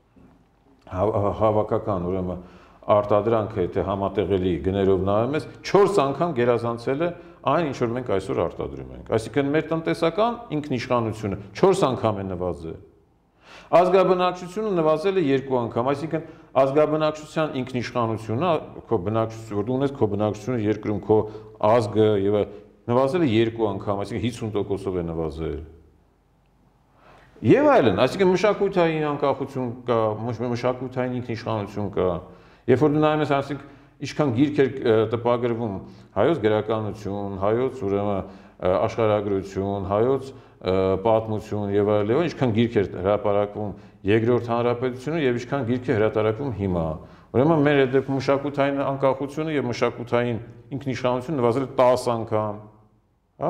հավաքական ուրեմն արտադրանքը եթե համատեղելի գներով նայում ես չորս անգամ գերազանցել է այն ինչ որ մենք այսօր արտադրում ենք։ Այսինքն մեր տնտեսական ինքնիշխանությունը չորս անգամ է նվազել։ Ազգաբնակչությունը նվազել է երկու անգամ, այսինքն ազգաբնակչության ինքնիշխանությունը, քո բնակչությունը, որ դու ունես քո բնակչությունը երկրում, քո ազգը եւ նվազել է երկու անգամ, այսինքն հիսուն տոկոսով է նվազել։ Եվ այլն, այսինքն մշակութային անկախություն կա, մշակութային ինքնիշխանություն կա։ Երբ որ դու նայում ես, այսինքն ինչքան գիրք էր տպագրվում հայոց գրականություն, հայոց ուրեմն աշխարհագրություն, հայոց պատմություն եւ այլն, ինչքան գիրք էր հրապարակվում երկրորդ հանրապետությունում եւ ինչքան գիրք է հրատարակվում հիմա։ Ուրեմն մեր այդ մշակութային անկախությունը եւ մշակութային ինքնիշխանությունը նվազել է տասը անգամ, հա։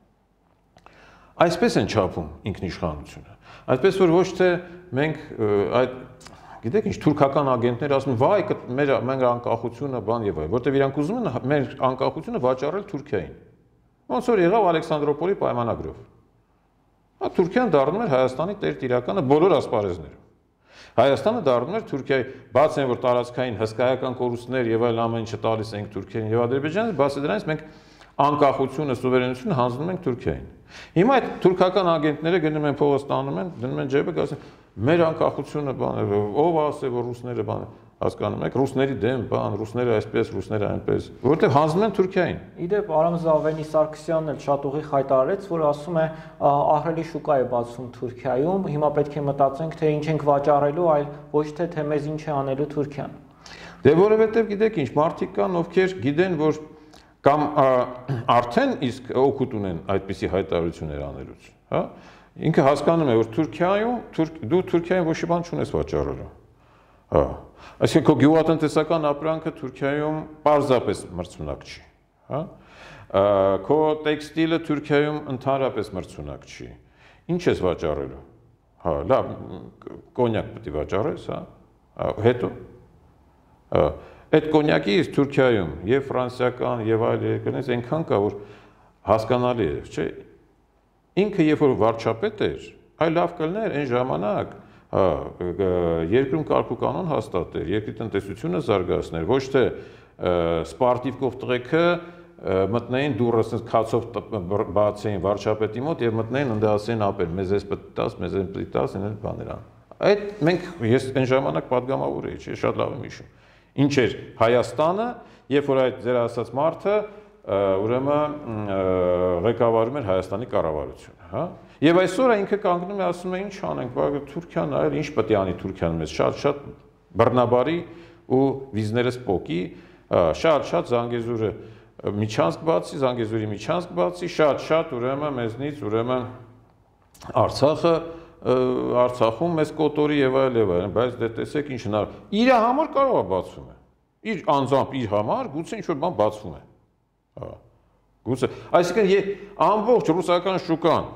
Այսպես են չափում ինքնիշխանությունը։ Այսպես որ ոչ թե մենք այդ գիտեք ինչ թուրքական ագենտները ասում են վայ մեր մեր անկախությունը բան եւ այլ, որտեւ իրանք ուզում են մեր անկախությունը վաճառել Թուրքիային։ Ոնց որ եղավ Ալեքսանդրոպոլի պայմանագրով։ Հա Թուրքիան դառնում էր Հայաստանի տերտիրականը բոլոր ասպարեզներում։ Հայաստանը դառնում էր Թուրքիայի, բաց են որ տարածքային հսկայական կորուստներ եւ այլ ամեն ինչը տալիս ենք Թուրքիային եւ Ադրբեջանին, բացի դրանից մենք անկախությունը, սուվերենությունը հանձնում ենք Թուրքիային։ Հիմա այդ թուրքական ագենտները գնում են փողը ստանում են, դնում են ջեբը, ասում մեր անկախությունը բան է, ով ասե որ ռուսները բան հասկանում եք, ռուսների դեմ բան, ռուսները այսպես, ռուսները այնպես, որովհետև հանձնում են Թուրքիային։ Իդեպ Արամ Զավենի Սարգսյանն էլ շատ ուղիղ հայտարարեց, որ ասում է ահռելի շուկա է բացվում Թուրքիայում, հիմա պետք է մտածենք, թե ինչ ենք վաճառելու, այլ ոչ թե թե մեզ ինչ է անելու Թուրքիան։ Դե որովհետև գիտեք ինչ, մարդիկ կան, ովքեր գիտեն, որ կամ արդեն իսկ օգուտ ունեն այդպիսի հայտարարություններ անելուց, հա։ Ինքը հասկանում է, որ Թուրքիայում դու Թուրքիայում ոչ մի բան չունես վաճառելու։ Հա։ Այսինքն քո գյուղատնտեսական ապրանքը Թուրքիայում պարզապես մրցունակ չի, հա։ Քո տեքստիլը Թուրքիայում ընդհանրապես մրցունակ չի։ Ինչ ես վաճառելու։ Հա, լավ, կոնյակ պետք է վաճառես, հա։ Հետո։ Հա։ Այդ կոնյակից Թուրքիայում եւ ֆրանսիական եւ այլ երկրներից այնքան կա, որ հասկանալի է, չէ՞։ Ինքը երբ որ վարչապետ էր, այ լավ կլներ այն ժամանակ, հա, երկրում կարգ ու կանոն հաստատեր, երկրի տնտեսությունը զարգացներ, ոչ թե սպարտիվկով տղեկը մտնեին դուրս քացով բացեին վարչապետի մոտ եւ մտնեին ընդ ասեն ապեր, մեզ էս պետք տաս, մեզ էս պետք տաս, այն բաներ ան։ Այդ մենք ես այն ժամանակ падգամավոր էի, չէ՞, շատ լավ եմ հիշում։ Ինչ էր Հայաստանը, երբ որ այդ ձեր ասած մարդը ուրեմն ղեկավարում էր Հայաստանի կառավարությունը, հա։ Եվ այսօր ինքը կանգնում է ասում է ինչ անենք, բայց Թուրքիան այլ ինչ պետք է անի Թուրքիան մեզ, շատ-շատ բռնաբարի ու վիզները սպոկի, շատ-շատ Զանգեզուրը Միչանսկ բացի, Զանգեզուրի Միչանսկ բացի, շատ-շատ ուրեմն մեզնից ուրեմն Արցախը Արցախում մեզ կոտորի եւ այլ եւ այլն, բայց դե տեսեք ինչ հնար։ Իր համար կարող է բացվում է։ Իր անձամբ իր համար գուցե ինչ որ բան բացվում է։ Հա։ Գուցե, այսինքն ամբողջ ռուսական շուկան,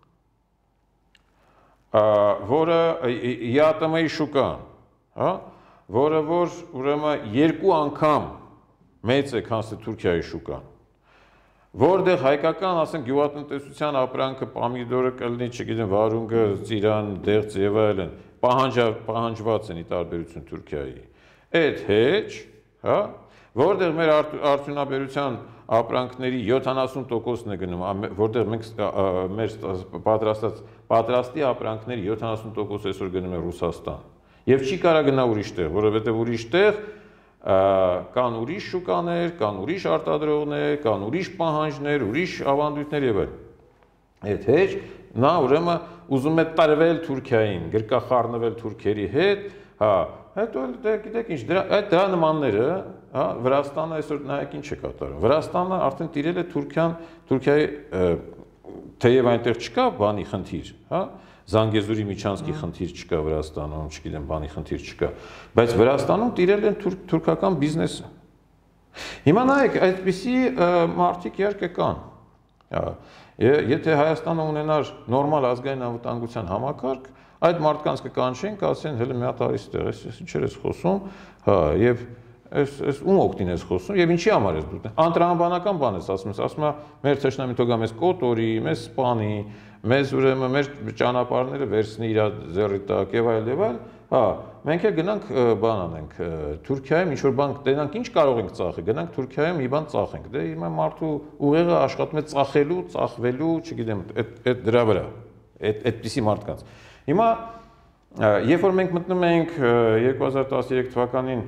որը ԵԱՏՄ-ի շուկան, հա, որը որ ուրեմն երկու անգամ մեծ է, քան Թուրքիայի շուկան։ Որտեղ հայկական, ասենք, գյուղատնտեսության ապրանքը, պամիդորը կլինի, չգիտեմ, վարունգը, ծիրան, դեղձ եւ այլն, պահանջված են ի տարբերություն Թուրքիայի։ Այդ հետ, հա, որտեղ մեր արդյունաբերության ապրանքների յոթանասուն տոկոսն է գնում, որտեղ մենք մեր պատրաստած պատրաստի ապրանքների յոթանասուն տոկոս այսօր գնում է Ռուսաստան։ Եվ չի կարա գնա ուրիշ տեղ, որովհետեւ ուրիշ տեղ կան ուրիշ շուկաներ, կան ուրիշ արտադրողներ, կան ուրիշ պահանջներ, ուրիշ ավանդույթներ եւ այլն։ Այդ հետ նա ուրեմն ուզում է տրվել Թուրքիային, գրկախառնվել թուրքերի հետ, հա, հետո դե գիտեք ինչ, դրա այդ դրա նմանները, հա, Վրաստանը այսօր նայեք ինչ է կատարում։ Վրաստանը արդեն տիրել է Թուրքիան, Թուրքիայի թեև այնտեղ չկա բանի խնդիր, հա, Զանգեզուրի Միչանսկի խնդիր չկա Վրաստանում, չգիտեմ, բանի խնդիր չկա, բայց Վրաստանում տիրել են թուրքական բիզնեսը։ Հիմա նայեք, այդպիսի մարդիկ իհարկե կան։ Եթե Հայաստանը ունենար նորմալ ազգային անվտանգության համակարգ, այդ մարդկանց կկանչեն, կասեն, հələ մի հատ արի ստեղ, ես ինչեր ես խոսում, հա, եւ Ես ես ում օգտին ես խոսում եւ ինչի համար ես դու անտրամաբանական բան ես ասում ես ասում ես մեր թշնամին թողա մեզ կոտորի, մեզ սպանի, մեզ ուրեմն մեր ճանապարհները վերցնի իր ձեռի տակ եւ այլ եւ այլ, հա, մենք էլ գնանք բան անենք Թուրքիայում ինչ որ բան տենանք, ինչ կարող ենք ծախել, գնանք Թուրքիայում մի բան ծախենք, դե հիմա մարդու ուղեղը աշխատում է ծախելու, ծախվելու, չգիտեմ, այդ այդ դրա վրա, այդ այդպիսի մարդկանց։ Հիմա երբ որ մենք մտնում ենք երկու հազար տասներեք թվականին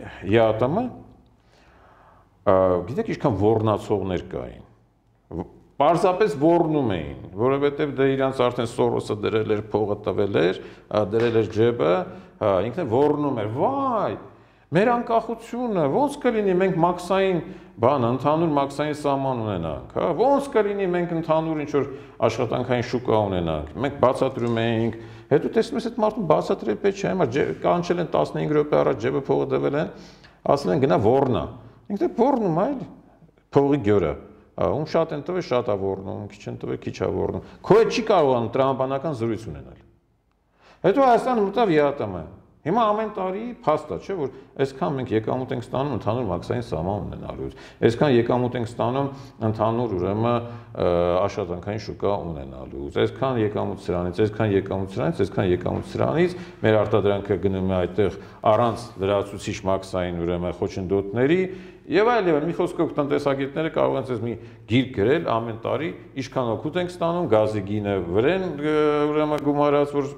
ԵԱՏՄ, գիտեք ինչքան ոռնացողներ կային, պարզապես ոռնում էին, որովհետև դե իրանց արդեն Սորոսը դրել էր, փողը տվել էր, դրել էր ջեբը, հա, ինքն ոռնում էր, վայ, մեր անկախությունը ոնց կլինի մենք մաքսային բան, ընդհանուր մաքսային սահման ունենանք, հա, ոնց կլինի մենք ընդհանուր ինչ որ աշխատանքային շուկա ունենանք, մենք բացատրում էինք, հետո տեսնում ես այդ մարդուն բացատրել պետք չէ, հիմա կանչել են տասնհինգ րոպե առաջ ջեբը փողը տվել են, ասել են գնա ոռնա, ինքն է ոռնում այլ փողի գյորը, ում շատ են տվել շատ է ոռնում, քիչ են տվել քիչ է ոռնում, քո հետ չի կարողանում տրամաբանական զրույց ունենալ, հետո Հայաստանը մտավ ԵԱՏՄ, հիմա ամեն տարի փաստ է, չէ, որ այսքան մենք եկամուտ ենք ստանում ընդհանուր մաքսային սահման ունենալուց, այսքան եկամուտ ենք ստանում ընդհանուր ուրեմն աշխատանքային շուկա ունենալուց, այսքան եկամուտ սրանից, այսքան եկամուտ սրանից, այսքան եկամուտ սրանից, մեր արտադրանքը գնում է այդտեղ առանց լրացուցիչ մաքսային ուրեմն խոչընդոտների եւ այլ եւ մի խոսքով տնտեսագետները կարող են ցես մի գիրք գրել ամեն տարի ինչքան օգուտ ենք ստանում, գազի գինը վրեն ուրեմն գումարած որ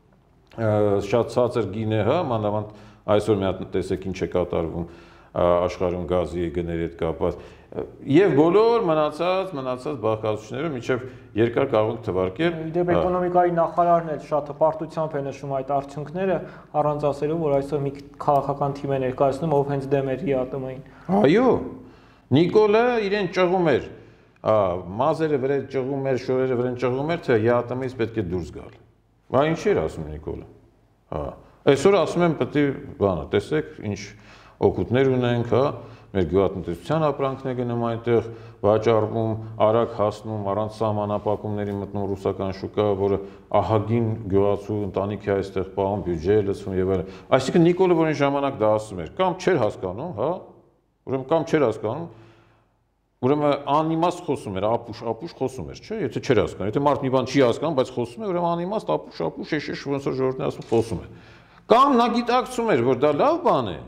շատ ցածր գին է, հա, մանավանդ այսօր մի հատ տեսեք ինչ է կատարվում աշխարհում գազի գների հետ կապված եւ բոլոր մնացած մնացած բաղկացությունները միջև երկար կարող ենք թվարկել։ Իդեպ էկոնոմիկայի նախարարն էլ շատ հպարտությամբ է նշում այդ արդյունքները, առանց ասելու, որ այսօր մի քաղաքական թիմ է ներկայացնում, ով հենց դեմ էր ԵԱՏՄ-ին։ Այո, Նիկոլը իրեն ճղում էր, մազերը վրա ճղում էր, շորերը վրա ճղում էր, թե ԵԱՏՄ-ից պետք է դուրս գալ։ Բա ինչ էր ասում Նիկոլը։ Հա, այսօր ասում եմ պետք է բանը, տեսեք, ինչ օգուտներ ունենք, հա, մեր գյուղատնտեսության ապրանքն է գնում այնտեղ, վաճառվում, արագ հասնում, առանց սահմանափակումների մտնում ռուսական շուկա, որը ահագին գյուղացու ընտանիք է այստեղ պահում, բյուջե է լցվում եւ այլն։ Այսինքն Նիկոլը որ այն ժամանակ դա ասում էր, կամ չէր հասկանում, հա, ուրեմն կամ չէր հասկանում, ուրեմն անիմաստ խոսում էր, ապուշ, ապուշ խոսում էր, չէ՞, եթե չէր հասկանում, եթե մարդ մի բան չի հասկանում, բայց խոսում է, ուրեմն անիմաստ, ապուշ, ապուշ, եշեշ, ոնց որ ժողովուրդն ասում, խոսում է։ Կամ նա գիտակցում էր, որ դա լավ բան է,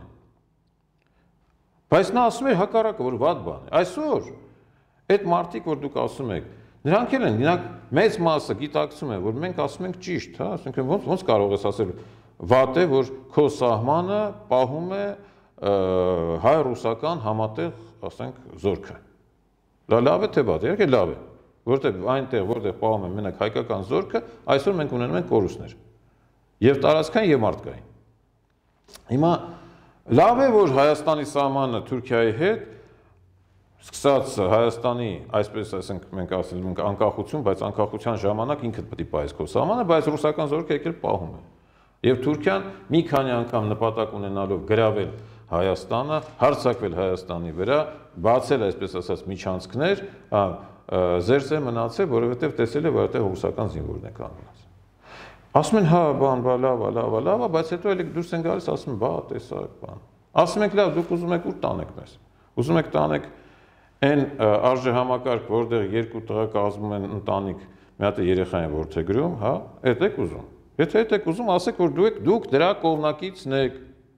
բայց նա ասում էր հակառակը, որ վատ բան է։ Այսօր այդ մարդիկ, որ դուք ասում եք, նրանք էլ են, նրանք մեծ մասը գիտակցում են, որ մենք ասում ենք ճիշտ, հա, ասենք ոնց ոնց կարող ես ասել վատ է, որ քո սահմանը պահում է հայ-ռուսական համատեղ, ասենք, զորքը։ Դա լավ է թե վատ է, իհարկե լավ է, որտեղ այնտեղ, որտեղ պահում են մենակ հայկական զորքը, այսօր մենք ունենում ենք կորուստներ։ Եվ տարածքային եւ մարդկային։ Հիմա լավ է, որ Հայաստանի սահմանը Թուրքիայի հետ սկսած Հայաստանի, այսպես ասենք, մենք ասել ենք անկախություն, բայց անկախության ժամանակ ինքդ պետք է պահես քո սահմանը, բայց ռուսական զորքը եկել պահում է։ Եվ Թուրքիան մի քանի անգամ նպատակ ունենալով գրավել Հայաստանը, հարձակվել Հայաստանի վրա, բացել այսպես ասած միջանցքներ, զերծ է մնացել, որովհետև տեսել է, որ այդտեղ ռուսական զինվորներ է կանգնած։ Ասում են, հա, բան, բա, լավ, լավ, լավ, բայց հետո էլ դուրս են գալիս, ասում են, բա, տեսակ, բան։ Ասում եք, լավ, դուք ուզում եք ուր տանեք մեզ։ Ուզում եք տանեք այն արժեհամակարգ, որտեղ երկու տղա կազմում են ընտանիք, մի հատ երեխա են որդեգրում, հա, այդ եք ուզում։ Եթե այդ եք ուզում, ասեք, որ դու եք դուք դրա կողմնակիցն եք։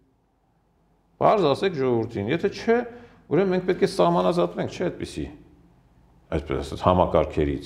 Պարզ ասեք ժողովրդին, եթե չէ, ուրեմն մենք պետք է սահմանազատվենք, չէ՞ այդպիսի, այսպես ասած, համակարգերից։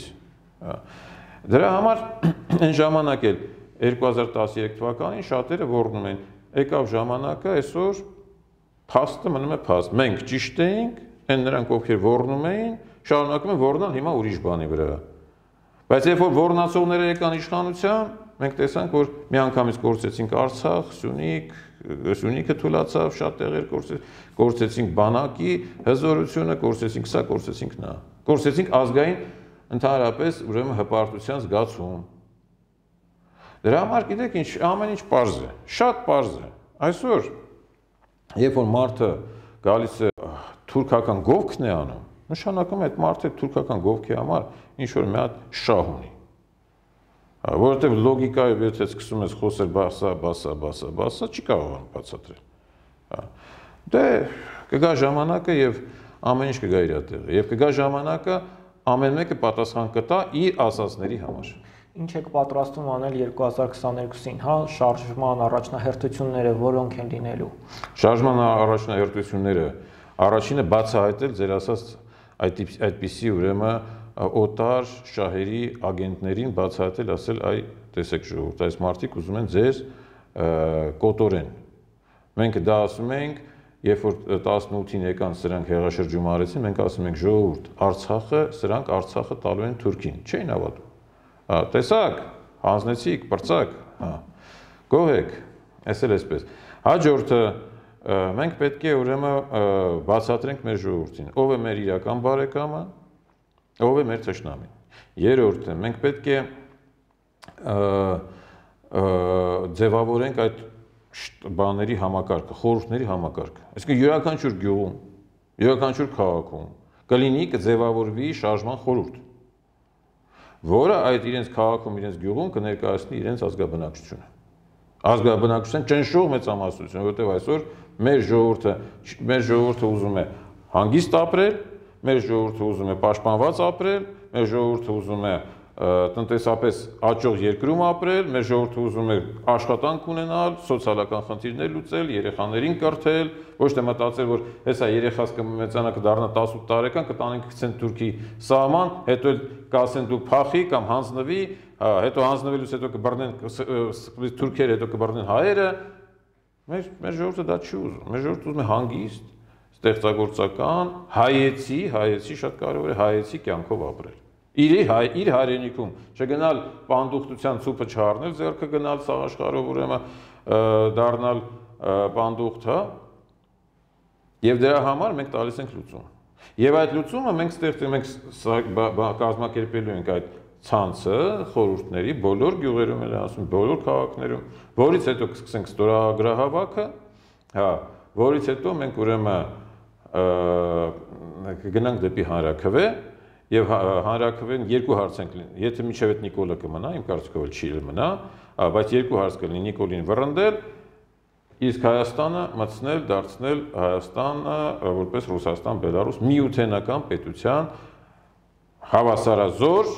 Դրա համար այն ժամանակ էլ երկու հազար տասներեք թվականին շատերը ոռնում են, եկավ ժամանակը, այսօր փաստը մնում է փաստ։ Մենք ճիշտ էինք, այն նրանք ովքեր ոռնում էին, շարունակում են ոռնալ հիմա ուրիշ բանի վրա։ Բայց երբ որ ոռնացողները եկան իշխանության, մենք տեսանք, որ միանգամից կորցեցինք Արցախ, Սյունիք, Սյունիքը թուլացավ, շատ տեղեր կորցեցինք բանակի հզորությունը, կորցեցինք սա, կորցեցինք նա։ Կորցեցինք ազգային ընդհանրապես ուրեմն հպարտության զգացում։ Դրա համար գիտեք ինչ, ամեն ինչ պարզ է, շատ պարզ է։ Այսօր, երբ որ մարդը գալիս է թուրքական գովքն է անում, նշանակում է այդ մարդը թուրքական գովքի համար ինչ որ մի հատ շահ ունի։ Որովհետև լոգիկայով եթե սկսում ես խոսել բասա, բասա, բասա, բասա, չի կարողանում բացատրել։ Դե կգա ժամանակը եւ ամեն ինչ կգա իր տեղը, եւ կգա ժամանակը ամեն մեկը պատասխան կտա իր ասածների համար։ Ինչ եք պատրաստում անել երկու հազար քսաներկուսին, հա, շարժման առաջնահերթությունները որոնք են լինելու։ Շարժման առաջնահերթությունները առաջինը բացահայտել ձեր ասած այդպիսի ուրեմն օտար շահերի ագենտներին բացահայտել, ասել, այ տեսեք ժողովուրդ, այս մարդիկ ուզում են ձեզ կոտորեն։ Մենք դա ասում ենք երբ որ տասնութին եկան սրանք հեղաշրջում արեցին, մենք ասում ենք ժողովուրդ, Արցախը, սրանք Արցախը տալու են Թուրքին, չէին հավատում։ Հա, տեսակ, հանձնեցիք, պրծակ, հա։ Գոհ եք, այսել էսպես։ Հաջորդը մենք պետք է ուրեմն բացատրենք մեր ժողովրդին, ով է մեր իրական բարեկամը, ով է մեր թշնամին։ Երրորդը, մենք պետք է ձևավորենք այդ բաների համակարգը, խորհուրդների համակարգը։ Այսինքն յուրաքանչյուր գյուղում, յուրաքանչյուր քաղաքում կլինի կձևավորվի շարժման խորհուրդ, որը այդ իրենց քաղաքում, իրենց գյուղում կներկայացնի իրենց ազգաբնակչությունը։ Ազգաբնակչության ճնշող մեծամասնություն, որովհետև այսօր մեր ժողովուրդը, մեր ժողովուրդը ուզում է հանգիստ ապրել, մեր ժողովուրդը ուզում է պաշտպանված ապրել, մեր ժողովուրդը ուզում է տնտեսապես աճող երկրում ապրել, մեր ժողովուրդը ուզում է աշխատանք ունենալ, սոցիալական խնդիրներ լուծել, երեխաներին կրթել, ոչ թե մտածել, որ հեսա երեխաս կմեծանա կդառնա տասութ տարեկան, կտանենք գցեն Թուրքի սահման, հետո կասեն դու փախի կամ հանձնվի, հետո հանձնվելուց հետո կբռնեն թուրքերը, հետո կբռնեն հայերը։ Մեր մեր ժողովուրդը դա չի ուզում։ Մեր ժողովուրդը ուզում է հանգիստ, ստեղծագործական, հայեցի, հայեցի շատ կարևոր է հայեցի կյանքով ապրել։ Իր իր հայրենիքում չգնալ պանդուխտության ցուպը չառնել, ձեռքը գնալ սաղ աշխարհով ուրեմն դառնալ պանդուխտ, հա։ Եվ դրա համար մենք տալիս ենք լուծում։ Եվ այդ լուծումը մենք ստեղծում ենք կազմակերպելու ենք այդ ցանցը խորհուրդների բոլոր գյուղերում, էլ ասում բոլոր քաղաքներում, որից հետո կսկսենք ստորագրահավաքը, հա, որից հետո մենք ուրեմն կգնանք դեպի հանրաքվե եւ հանրաքվեն երկու հարց ենք լինի։ Եթե միջև այդ Նիկոլը կմնա, իմ կարծիքով էլ չի մնա, բայց երկու հարց կլինի Նիկոլին վռնդել, իսկ Հայաստանը մտցնել, դարձնել Հայաստանը որպես Ռուսաստան, Բելարուս միութենական պետության հավասարազոր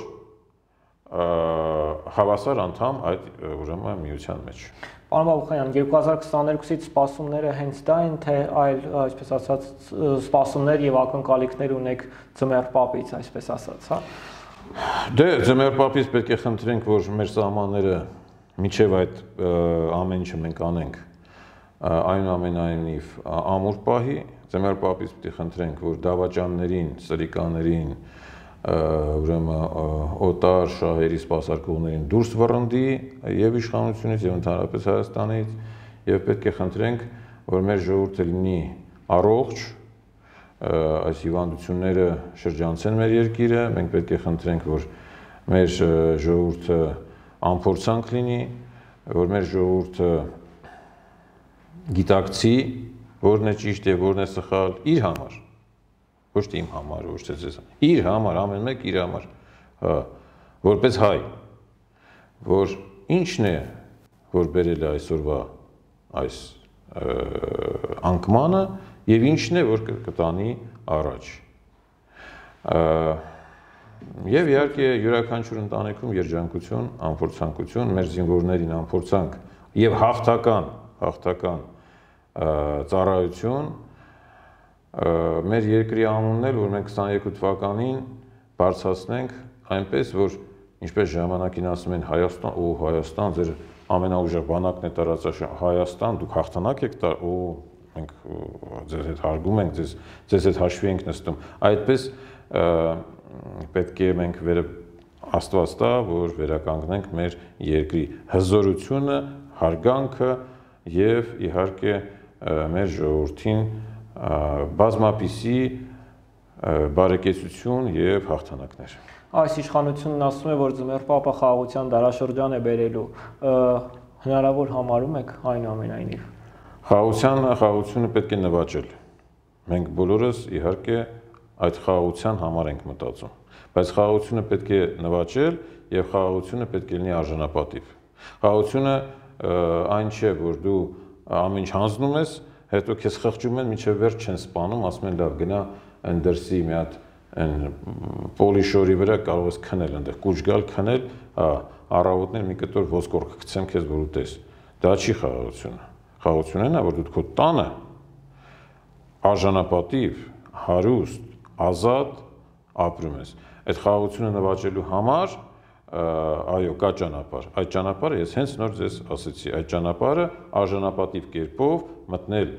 հավասար անդամ այդ ուրեմն միության մեջ։ Պարոն Բաբուխանյան, երկու հազար քսաներկուսից սպասումները հենց դա են, թե այլ, այսպես ասած, սպասումներ եւ ակնկալիքներ ունեք Ձմեռ պապից, այսպես ասած, հա։ Դե Ձմեռ պապից պետք է խնդրենք, որ մեր սահմանները միջև այդ ամեն ինչը մենք անենք, այնուամենայնիվ ամուր պահի, Ձմեռ պապից պետք է խնդրենք, որ դավաճաններին, սրիկաներին, ուրեմն օտար շահերի սպասարկողներին դուրս վռնդի եւ իշխանությունից եւ ընդհանրապես Հայաստանից եւ պետք է խնդրենք, որ մեր ժողովուրդը լինի առողջ, այս հիվանդությունները շրջանցեն մեր երկիրը, մենք պետք է խնդրենք, որ մեր ժողովուրդը անփորձանք լինի, որ մեր ժողովուրդը գիտակցի, որն է ճիշտ եւ որն է սխալ իր համար, ոչ թե իմ համար, ոչ թե ձեզ, իր համար, ամեն մեկ իր համար, հա, որպես հայ, որ ինչն է, որ բերել է այսօրվա այս անկմանը եւ ինչն է, որ կտանի առաջ։ Եվ իհարկե յուրաքանչյուր ընտանիքում երջանկություն, անփորձանկություն, մեր զինվորներին անփորձանք եւ հաղթական, հաղթական ծառայություն, մեր երկրի անունն էլ, որ մենք քսաներկու թվականին բարձրացնենք այնպես, որ ինչպես ժամանակին ասում են Հայաստան, օ Հայաստան, ձեր ամենաուժեղ բանակն է տարածաշրջան, Հայաստան, դուք հաղթանակ եք տա, օ մենք ձեզ հետ հարգում ենք, ձեզ ձեզ հետ հաշվի ենք նստում։ Այդպես պետք է մենք վերը Աստված տա, որ վերականգնենք մեր երկրի հզորությունը, հարգանքը եւ իհարկե մեր ժողովրդին բազմապիսի բարեկեցություն եւ հաղթանակներ։ Այս իշխանությունն ասում է, որ Ձմեռ պապը խաղաղության դարաշրջան է բերելու, հնարավոր համարում եք այնուամենայնիվ։ Խաղաղության խաղաղությունը պետք է նվաճել։ Մենք բոլորս իհարկե այդ խաղաղության համար ենք մտածում, բայց խաղաղությունը պետք է նվաճել եւ խաղաղությունը պետք է լինի արժանապատիվ։ Խաղաղությունը այն չէ, որ դու ամեն ինչ հանձնում ես, հետո քեզ խղճում են, մինչև վերջ չեն սպանում, ասում են լավ գնա այն դրսի մի հատ այն պոլիշորի վրա կարող ես քնել այնտեղ, կուչ գալ քնել, հա, առավոտներ մի կտոր ոսկոր կգցեմ քեզ որ ուտես։ Դա չի խաղաղությունը։ Խաղաղությունն է, որ դու քո տանը արժանապատիվ, հարուստ, ազատ ապրում ես։ Այդ խաղաղությունը նվաճելու համար այո, կա ճանապարհ։ Այդ ճանապարհը ես հենց նոր ձեզ ասեցի, այդ ճանապարհը արժանապատիվ կերպով մտնել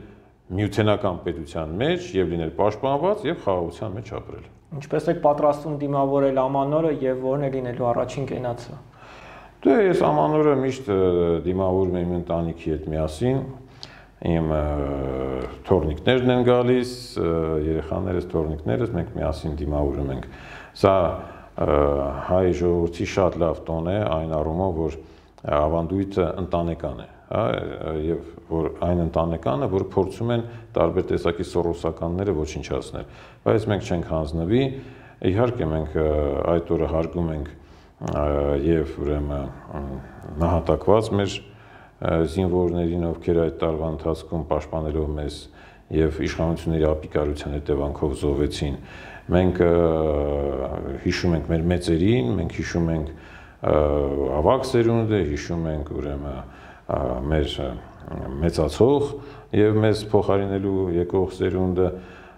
միութենական պետության մեջ եւ լինել պաշտպանված եւ խաղաղության մեջ ապրել։ Ինչպես եք պատրաստվում դիմավորել ամանորը եւ որն է լինելու առաջին կենացը։ Դե ես ամանորը միշտ դիմավորում եմ ընտանիքի հետ միասին, իմ թորնիկներն են գալիս, երեխաներս, թորնիկներս, մենք միասին դիմավորում ենք։ Սա հայ ժողովրդի շատ լավ տոն է այն առումով, որ ավանդույթը ընտանեկան է, հա, եւ որ այն ընտանեկանը, որ փորձում են տարբեր տեսակի սորոսականները ոչնչացնել, բայց մենք չենք հանձնվի, իհարկե մենք այդ օրը հարգում ենք եւ ուրեմն նահատակված մեր զինվորներին, ովքեր այդ տարվա ընթացքում պաշտպանելով մեզ եւ իշխանությունների ապիկարության հետևանքով զոհվեցին, մենք հիշում ենք մեր մեծերին, մենք հիշում ենք ավագ սերունդը, հիշում ենք ուրեմն մեր մեծացող եւ մեզ փոխարինելու եկող սերունդը,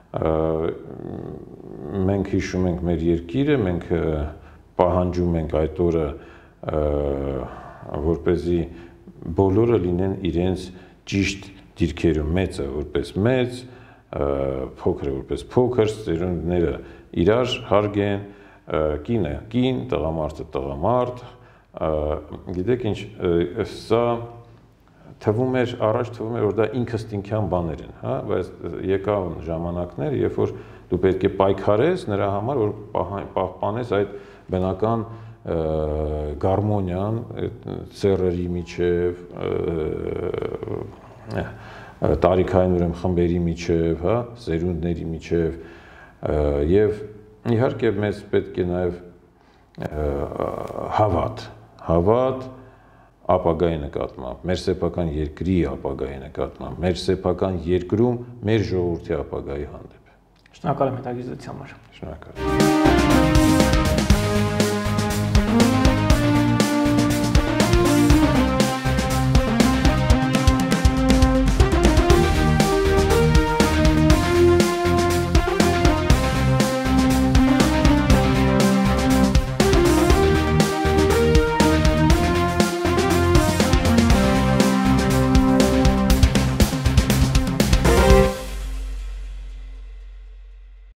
մենք հիշում ենք մեր երկիրը, մենք պահանջում ենք այդ օրը, որպեսզի բոլորը լինեն իրենց ճիշտ դիրքերում, մեծը որպես մեծ, փոքրը որպես փոքր, սերունդները իրար հարգեն, կինը կին, տղամարդը տղամարդ, գիտեք ինչ, սա թվում էր, առաջ թվում էր, որ դա ինքըստինքյան բաներ են, հա, բայց եկավ ժամանակներ, երբ որ դու պետք է պայքարես նրա համար, որ պահպանես այդ բնական գարմոնիան ծերերի միջև, տարիքային ուրեմն խմբերի միջև, հա, սերունդների միջև, եւ իհարկե մեզ պետք է նաեւ հավատ, հավատ ապագայի նկատմամբ, մեր սեփական երկրի ապագայի նկատմամբ, մեր սեփական երկրում մեր ժողովրդի ապագայի հանդեպ։ Շնորհակալ եմ հետաքրքրության համար։ Շնորհակալ եմ։